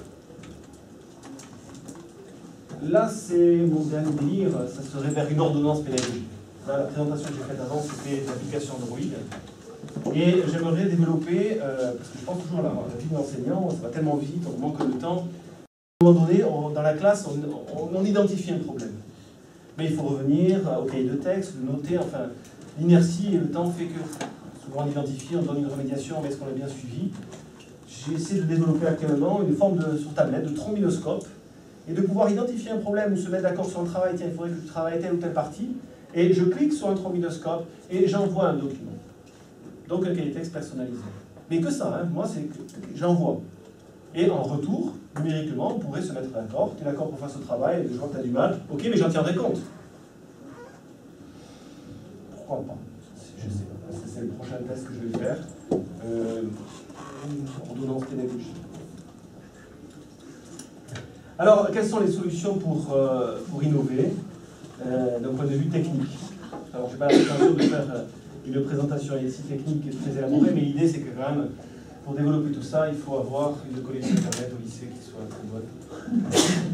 Là, c'est mon dernier délire, ça serait vers une ordonnance pédagogique. Là, la présentation que j'ai faite avant, c'était l'application Android. Et j'aimerais développer, euh, parce que je pense toujours à la, la vie de l'enseignant, ça va tellement vite, on manque de temps. À un moment donné, on, dans la classe, on, on, on identifie un problème. Mais il faut revenir au cahier de texte, le noter, enfin, l'inertie et le temps fait que souvent on identifie, on donne une remédiation, mais est-ce qu'on l'a bien suivi? J'ai essayé de développer actuellement une forme de, sur tablette, de trombinoscope, et de pouvoir identifier un problème ou se mettre d'accord sur un travail, tiens, il faudrait que je travaille telle ou telle partie, et je clique sur un trombinoscope et j'envoie un document. Donc un cahier de texte personnalisé. Mais que ça, hein, moi c'est que j'envoie. Et en retour, numériquement, on pourrait se mettre d'accord, tu es d'accord pour faire ce travail, je vois que tu as du mal, ok, mais j'en tiendrai compte. Pourquoi pas? Je sais pas, c'est le prochain test que je vais faire. Euh, ordonnance pédagogique. Alors, quelles sont les solutions pour, euh, pour innover euh, d'un point de vue technique? Alors, je n'ai pas l'intention de faire euh, une présentation ici technique très élaborée, mais l'idée c'est que quand même, pour développer tout ça, il faut avoir une connexion Internet au lycée qui soit très bonne.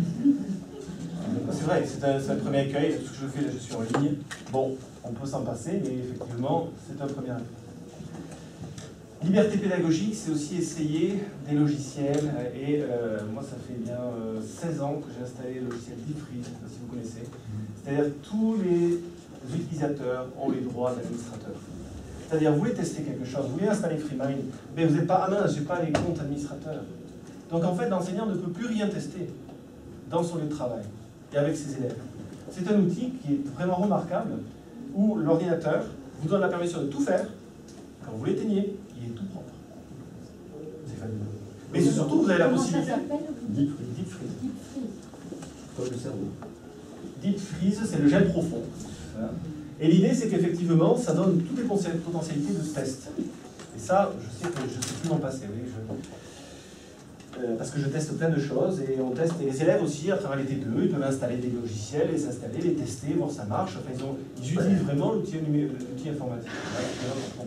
C'est vrai, c'est un, un premier accueil, tout ce que je fais là, je suis en ligne. Bon, on peut s'en passer, mais effectivement, c'est un premier accueil. Liberté pédagogique, c'est aussi essayer des logiciels, et euh, moi ça fait bien euh, seize ans que j'ai installé le logiciel DeepFreeze, je ne sais pas si vous connaissez. C'est-à-dire tous les utilisateurs ont les droits d'administrateur. C'est-à-dire, vous voulez tester quelque chose, vous voulez installer FreeMind, mais vous n'êtes pas, ah mince, je n'ai pas les comptes administrateurs. Donc en fait, l'enseignant ne peut plus rien tester dans son lieu de travail et avec ses élèves. C'est un outil qui est vraiment remarquable, où l'ordinateur vous donne la permission de tout faire. Quand vous l'éteignez, il est tout propre. C'est fabuleux. Mais surtout, vous avez la possibilité. Deep Freeze. Comme le cerveau. Deep Freeze, c'est le gel profond. Voilà. Et l'idée, c'est qu'effectivement, ça donne toutes les potentialités de ce test. Et ça, je sais que je ne sais plus m'en passer. Oui, je... euh, parce que je teste plein de choses, et on teste, et les élèves aussi, à travers les T deux, ils peuvent installer des logiciels, les installer, les tester, voir ça marche. Enfin, ils, ont, ils utilisent vraiment l'outil informatique. Voilà.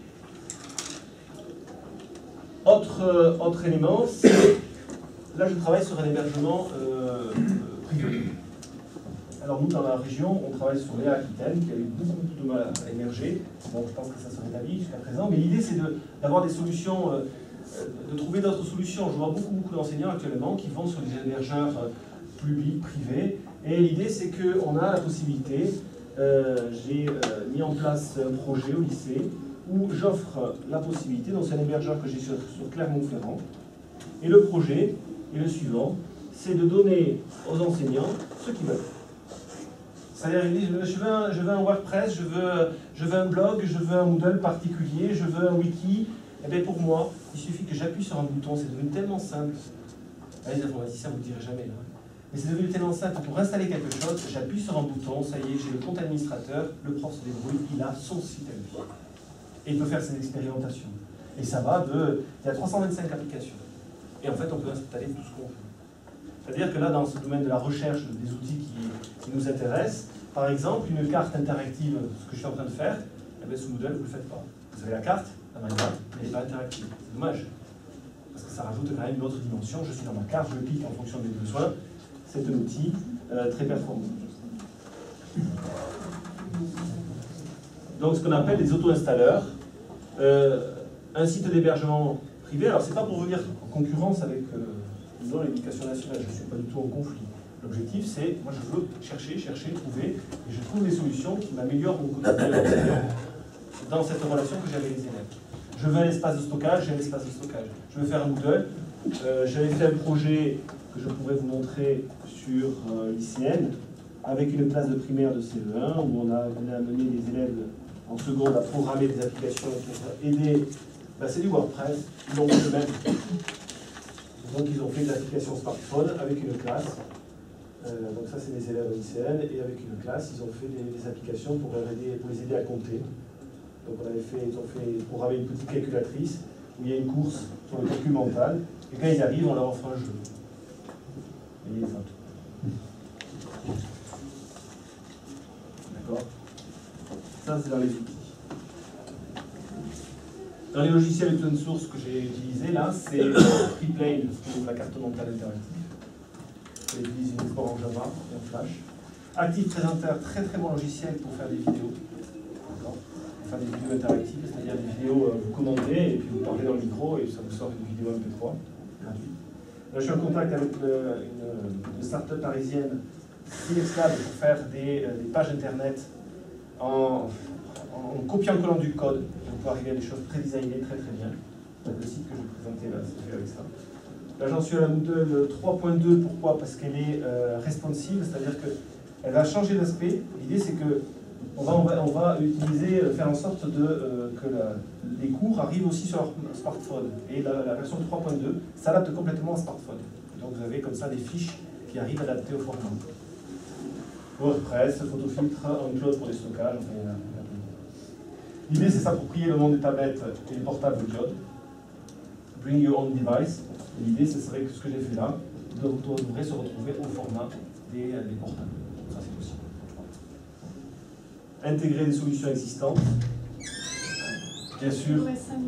Autre, euh, autre élément, c'est... Là, je travaille sur un hébergement euh, privé. Alors nous, dans la région, on travaille sur Léa Aquitaine, qui a eu beaucoup, beaucoup de mal à émerger. Bon, je pense que ça se rétablit jusqu'à présent. Mais l'idée, c'est d'avoir de, des solutions, euh, de trouver d'autres solutions. Je vois beaucoup, beaucoup d'enseignants actuellement qui vont sur des hébergeurs euh, publics, privés. Et l'idée, c'est qu'on a la possibilité, euh, j'ai euh, mis en place un projet au lycée, où j'offre la possibilité, donc c'est un hébergeur que j'ai sur, sur Clermont-Ferrand. Et le projet est le suivant, c'est de donner aux enseignants ce qu'ils veulent. C'est-à-dire, ils disent, je veux, un, je veux un WordPress, je veux, je veux un blog, je veux un Moodle particulier, je veux un wiki. Eh bien pour moi, il suffit que j'appuie sur un bouton, c'est devenu tellement simple. Ah, les informaticiens, vous ne le direz jamais. Là. Mais c'est devenu tellement simple, pour installer quelque chose, j'appuie sur un bouton, ça y est, j'ai le compte administrateur, le prof se débrouille, il a son site à lui. Et il peut faire ses expérimentations. Et ça va de... Il y a trois cent vingt-cinq applications. Et en fait, on peut installer tout ce qu'on veut. C'est-à-dire que là, dans ce domaine de la recherche des outils qui, qui nous intéressent, par exemple, une carte interactive, ce que je suis en train de faire, eh bien, sous Moodle, vous ne le faites pas. Vous avez la carte, la manuelle, mais elle n'est pas interactive. C'est dommage. Parce que ça rajoute quand même une autre dimension. Je suis dans ma carte, je clique en fonction des besoins. C'est un outil euh, très performant. Donc, ce qu'on appelle des auto-installeurs. Euh, un site d'hébergement privé, alors c'est pas pour venir en concurrence avec euh, l'éducation nationale, je ne suis pas du tout en conflit. L'objectif, c'est, moi je veux chercher, chercher, trouver, et je trouve des solutions qui m'améliorent mon quotidien dans cette relation que j'ai avec les élèves. Je veux un espace de stockage, j'ai un espace de stockage. Je veux faire un Moodle. Euh, J'avais fait un projet que je pourrais vous montrer sur euh, l'I C N, avec une classe de primaire de C E un, où on a, on a amené les élèves en seconde à programmer des applications pour aider. Ben, c'est du WordPress, ils ont fait le même. Donc ils ont fait des applications smartphone avec une classe. Euh, donc ça c'est des élèves I C N, et avec une classe, ils ont fait des, des applications pour, leur aider, pour les aider à compter. Donc on avait fait, ils ont fait programmer une petite calculatrice où il y a une course sur le calcul mental, et quand ils arrivent, on leur offre un jeu. Et enfin tout. D'accord? Ça c'est dans les outils. Dans les logiciels open source que j'ai utilisés, là, c'est Freeplane, pour la carte mentale interactive. J'utilise uniquement en Java et en Flash. Active Presenter, très très bon logiciel pour faire des vidéos. Faire des vidéos interactives, c'est-à-dire des vidéos, euh, vous commandez et puis vous parlez dans le micro et ça vous sort une vidéo M P trois, gratuite. Là, je suis en contact avec une, une, une start-up parisienne, SileXLab, pour faire des, euh, des pages internet en, en copiant-collant du code. On peut arriver à des choses très designées, très très bien. Le site que je vais présenter là, c'est fait avec ça. Là, j'en suis à la Moodle trois point deux. Pourquoi? Parce qu'elle est euh, responsive, c'est-à-dire qu'elle va changer d'aspect. L'idée, c'est que on va, on, va, on va utiliser, faire en sorte de, euh, que la, les cours arrivent aussi sur leur smartphone. Et la, la version trois point deux s'adapte complètement au smartphone. Donc vous avez comme ça des fiches qui arrivent adaptées au format. WordPress, photofiltre, OnCloud pour les stockages. Enfin, l'idée, c'est s'approprier le monde des tablettes et des portables Diode. Bring your own device. L'idée, ce serait que ce que j'ai fait là devrait se retrouver au format des, des portables. Ça, c'est possible. Intégrer des solutions existantes. Bien sûr.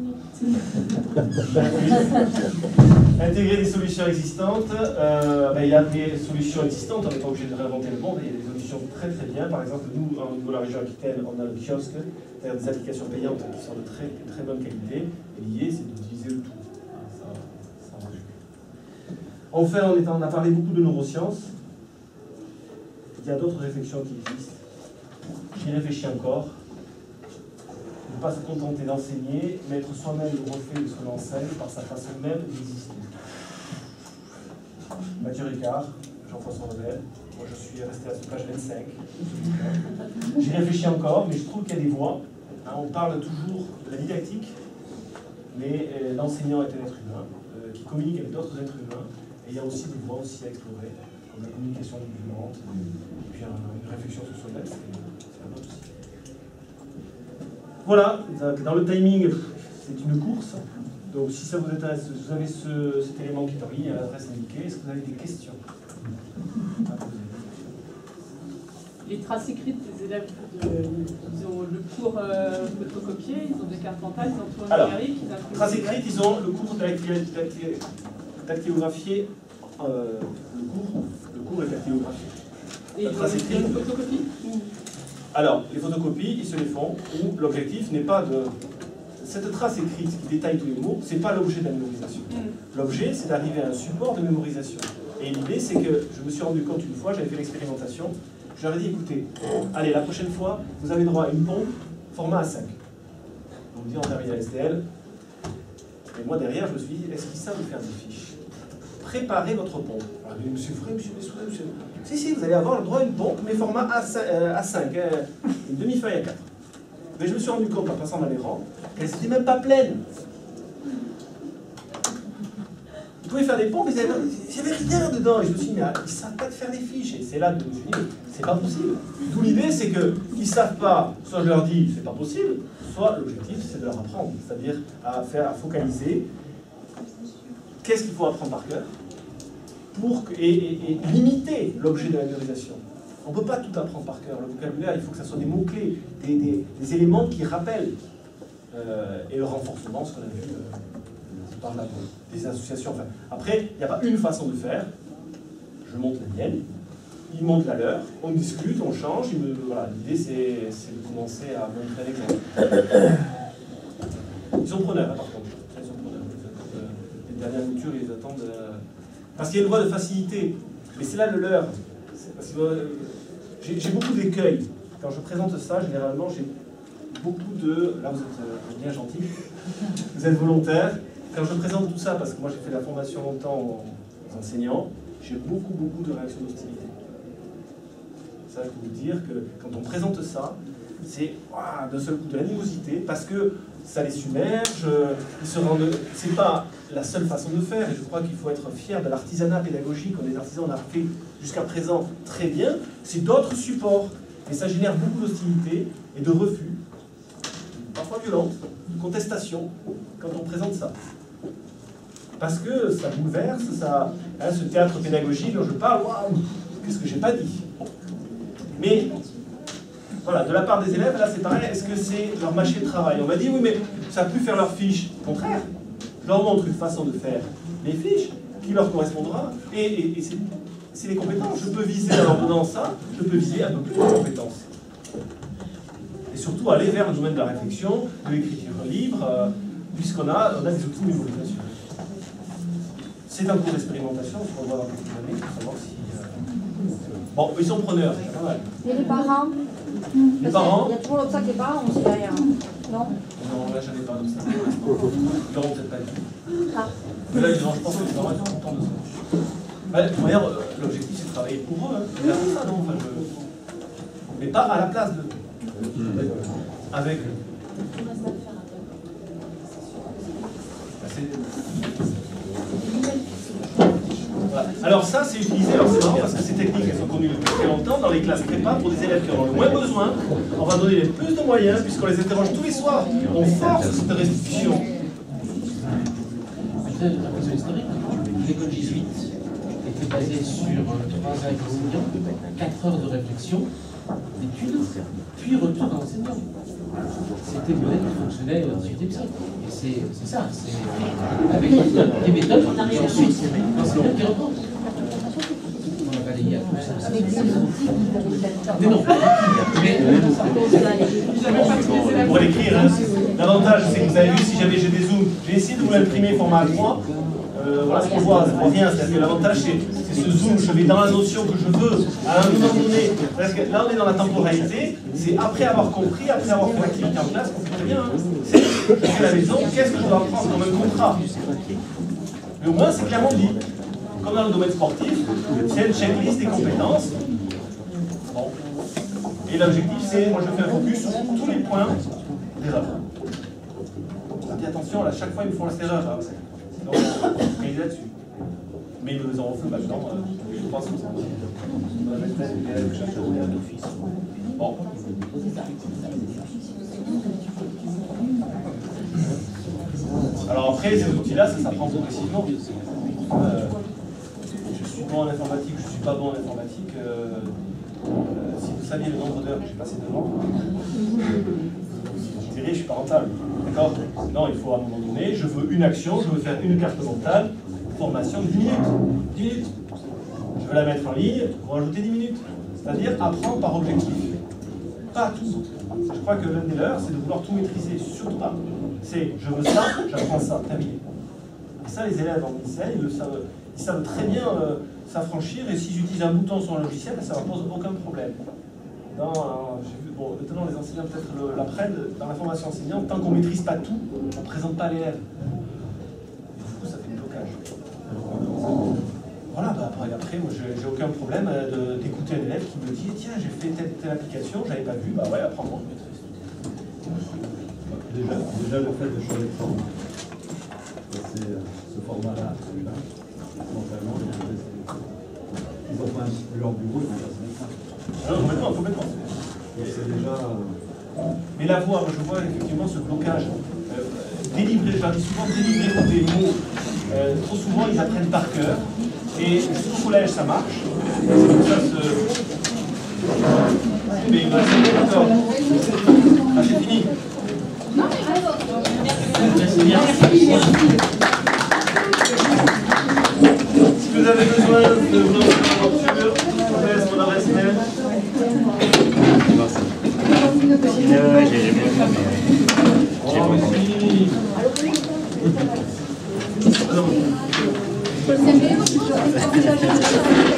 Intégrer des solutions existantes. Euh, ben, il y a des solutions existantes, on n'est pas obligé de réinventer le monde. Il y a des solutions très très bien. Par exemple, nous, au niveau de la région Aquitaine, on a le kiosque, c'est-à-dire des applications payantes qui sont de très très bonne qualité. Et l'idée, c'est d'utiliser le tout. Ça, ça enfin, on, est, on a parlé beaucoup de neurosciences. Il y a d'autres réflexions qui existent. J'y réfléchis encore. Ne pas se contenter d'enseigner, mais être soi-même le reflet de ce qu'on enseigne par sa façon même d'exister. Mathieu Ricard, Jean-François Rebelle, moi je suis resté à ce page vingt-cinq. J'y réfléchis encore, mais je trouve qu'il y a des voies. Hein, on parle toujours de la didactique, mais euh, l'enseignant est un être humain euh, qui communique avec d'autres êtres humains, et il y a aussi des voies aussi à explorer, comme la communication vivante, et puis un, une réflexion sur soi-même, c'est un autre aussi. Voilà, dans le timing, c'est une course. Donc si ça vous intéresse, vous avez ce, cet élément qui est en ligne à l'adresse indiquée. Est-ce que vous avez des questions? Les traces écrites des élèves, de, ils ont le cours euh, photocopié, ils ont des cartes mentales, ils ont tout en numérique. Alors, traces écrites, ils ont le cours dactylographié. Euh, le cours, le cours est dactylographié. Et ils ont une photocopie? Alors, les photocopies, ils se les font, où l'objectif n'est pas de... Cette trace écrite qui détaille tous les mots, ce n'est pas l'objet de la mémorisation. Mm. L'objet, c'est d'arriver à un support de mémorisation. Et l'idée, c'est que je me suis rendu compte une fois, j'avais fait l'expérimentation, je leur ai dit, écoutez, allez, la prochaine fois, vous avez droit à une pompe format A cinq. On me dit en terminale S D L. Et moi, derrière, je me suis dit, est-ce qu'ils savent faire des fiches? Préparez votre pompe. Alors, je dis, monsieur Frey, monsieur Messouret, monsieur... Si, si, vous allez avoir le droit à une pompe, mais format A cinq, euh, A cinq euh, une demi-feuille A quatre. Mais je me suis rendu compte, en passant dans les rangs, qu'elles n'étaient même pas pleines. Ils pouvaient faire des pompes, mais il n'y avait, avait rien dedans. Et je me suis dit, mais ils ne savent pas de faire des fiches. Et c'est là que je me suis dit, c'est pas possible. D'où l'idée, c'est qu'ils ne savent pas, soit je leur dis, c'est pas possible, soit l'objectif, c'est de leur apprendre. C'est-à-dire à faire, à focaliser. Qu'est-ce qu'il faut apprendre par cœur pour que, et, et, et limiter l'objet de la mémorisation. On ne peut pas tout apprendre par cœur. Le vocabulaire, il faut que ça soit des mots-clés, des, des, des éléments qui rappellent. Euh, et le renforcement, ce qu'on a vu euh, par là, des associations. Enfin, après, il n'y a pas une façon de faire. Je montre la mienne, ils montrent la leur, on discute, on change. Voilà, l'idée, c'est de commencer à montrer l'exemple. Ils sont preneurs, hein, par contre. Ils sont preneurs. Euh, les dernières moutures, ils les attendent. Euh, parce qu'il y a une voie de facilité. Mais c'est là le leur. Parce que euh, j'ai beaucoup d'écueils. Quand je présente ça, généralement, j'ai beaucoup de... Là, vous êtes euh, bien gentil. Vous êtes volontaire. Quand je présente tout ça, parce que moi, j'ai fait la formation longtemps aux enseignants, j'ai beaucoup, beaucoup de réactions d'hostilité. Ça, je peux vous dire que quand on présente ça, c'est d'un seul coup de l'animosité, parce que ça les submerge, ils se rendent... C'est pas la seule façon de faire, et je crois qu'il faut être fier de l'artisanat pédagogique, on est artisans, on a fait jusqu'à présent très bien, c'est d'autres supports, et ça génère beaucoup d'hostilité et de refus, parfois violente, de contestation, quand on présente ça. Parce que ça bouleverse, ça, hein, ce théâtre pédagogique dont je parle, waouh, qu'est-ce que j'ai pas dit. Mais, voilà, de la part des élèves, là c'est pareil, est-ce que c'est leur marché de travail? On m'a dit, oui, mais ça a pu faire leurs fiches. Au contraire, je leur montre une façon de faire les fiches qui leur correspondra, et, et, et c'est les compétences. Je peux viser, en leur donnant ça, je peux viser un peu plus de compétences. Et surtout aller vers le domaine de la réflexion, de l'écriture libre, euh, puisqu'on a, on a des outils de mémorisation. C'est un cours d'expérimentation, on va voir dans quelques années pour savoir si... Euh... Bon, ils sont preneurs, c'est pas mal. Et les parents? Les parents? Il y a toujours l'obstacle des parents aussi derrière. Non? Non, là j'en ai pas d'obstacle. Ils n'auront peut-être pas dit. Ah. Mais là, je pense que les parents sont contents de ça. Bah, de toute manière, l'objectif c'est de travailler pour eux. Hein. C'est ça, non enfin, je... Mais pas à la place de... Avec eux. Voilà. Alors ça, c'est utilisé, alors c'est marrant parce que ces techniques, elles sont connues depuis très longtemps dans les classes prépa pour des élèves qui en ont le moins besoin. On va donner les plus de moyens puisqu'on les interroge tous les soirs. On force cette restitution. Peut-être un peu historique. L'école jésuite était basée sur trois ans d'enseignants, quatre heures de réflexion, d'études, puis retour dans l'enseignant. C'était le modèle qui fonctionnait dans le dix-huitième siècle. Et c'est ça, c'est avec des méthodes, et ensuite, l'enseignant qui reprend. On a balayé à tout ça. Avec des outils qu'ils avaient peut-être. Mais non, mais Pour l'écrire, hein, l'avantage c'est que vous avez vu, si jamais j'ai des zooms, j'ai essayé de vous l'imprimer format A trois. Euh, voilà ce qu'on voit, ça ne rien. C'est-à-dire que l'avantage c'est ce zoom, je vais dans la notion que je veux, à un moment donné. Parce que là on est dans la temporalité, c'est après avoir compris, après avoir fait l'activité en classe, qu'on fait très bien. Hein. C'est je fais la maison, qu'est-ce que je dois prendre comme un contrat? Mais au moins c'est clairement dit. Comme dans le domaine sportif, c'est une checklist des compétences. Bon. Et l'objectif c'est, moi je fais un focus sur tous les points d'erreur. Faites attention, à chaque fois ils me font cette erreur. Hein. Donc, on va là-dessus. Mais ils me les en refont maintenant, euh, je pense que ça bon. Alors après, ces outils-là, ça s'apprend progressivement. Euh, je suis bon en informatique, je ne suis pas bon en informatique. Euh, euh, si vous saviez le nombre d'heures que j'ai passé devant, je dirais je ne suis pas rentable. D'accord? Non, il faut à un moment donné, je veux une action, je veux faire une carte mentale, formation de dix minutes. dix minutes. Je veux la mettre en ligne, pour rajouter dix minutes. C'est-à-dire apprendre par objectif. Pas tout. Je crois que l'un des leurs, c'est de vouloir tout maîtriser, surtout pas. C'est je veux ça, j'apprends ça, terminé. Et ça, les élèves en lycée, ils le savent, ils savent très bien euh, s'affranchir, et s'ils utilisent un bouton sur un logiciel, ça ne leur pose aucun problème. Dans, euh, vu, bon, maintenant les enseignants peut-être l'apprennent, dans la formation enseignante, tant qu'on ne maîtrise pas tout, on ne présente pas à l'élève. Et du coup, ça fait du blocage. Voilà, bah après, après moi j'ai aucun problème d'écouter un élève qui me dit tiens, j'ai fait telle, telle application, j'avais pas vu, bah ouais, apprends-moi. Déjà, déjà, le fait de changer de forme, c'est ce ce format-là, celui-là, mentalement, ils ont pas leur bureau, ils vont pas se mettre ça. Alors, complètement, complètement. Donc c'est déjà. Mais la voix, je vois effectivement ce blocage. Euh, délivrer, je leur dis souvent, délivrer des mots. Euh, trop souvent, ils apprennent par cœur. Et sous collège, ça marche. C'est comme ça se. Mais il va se d'accord. Ah, c'est fini. Si vous avez besoin de vos aventures, je laisse mon adresse mail. Ouais, j'ai j'ai bien vu, mais Oh, j'ai pas mais compris. si. Alors, Vous aimez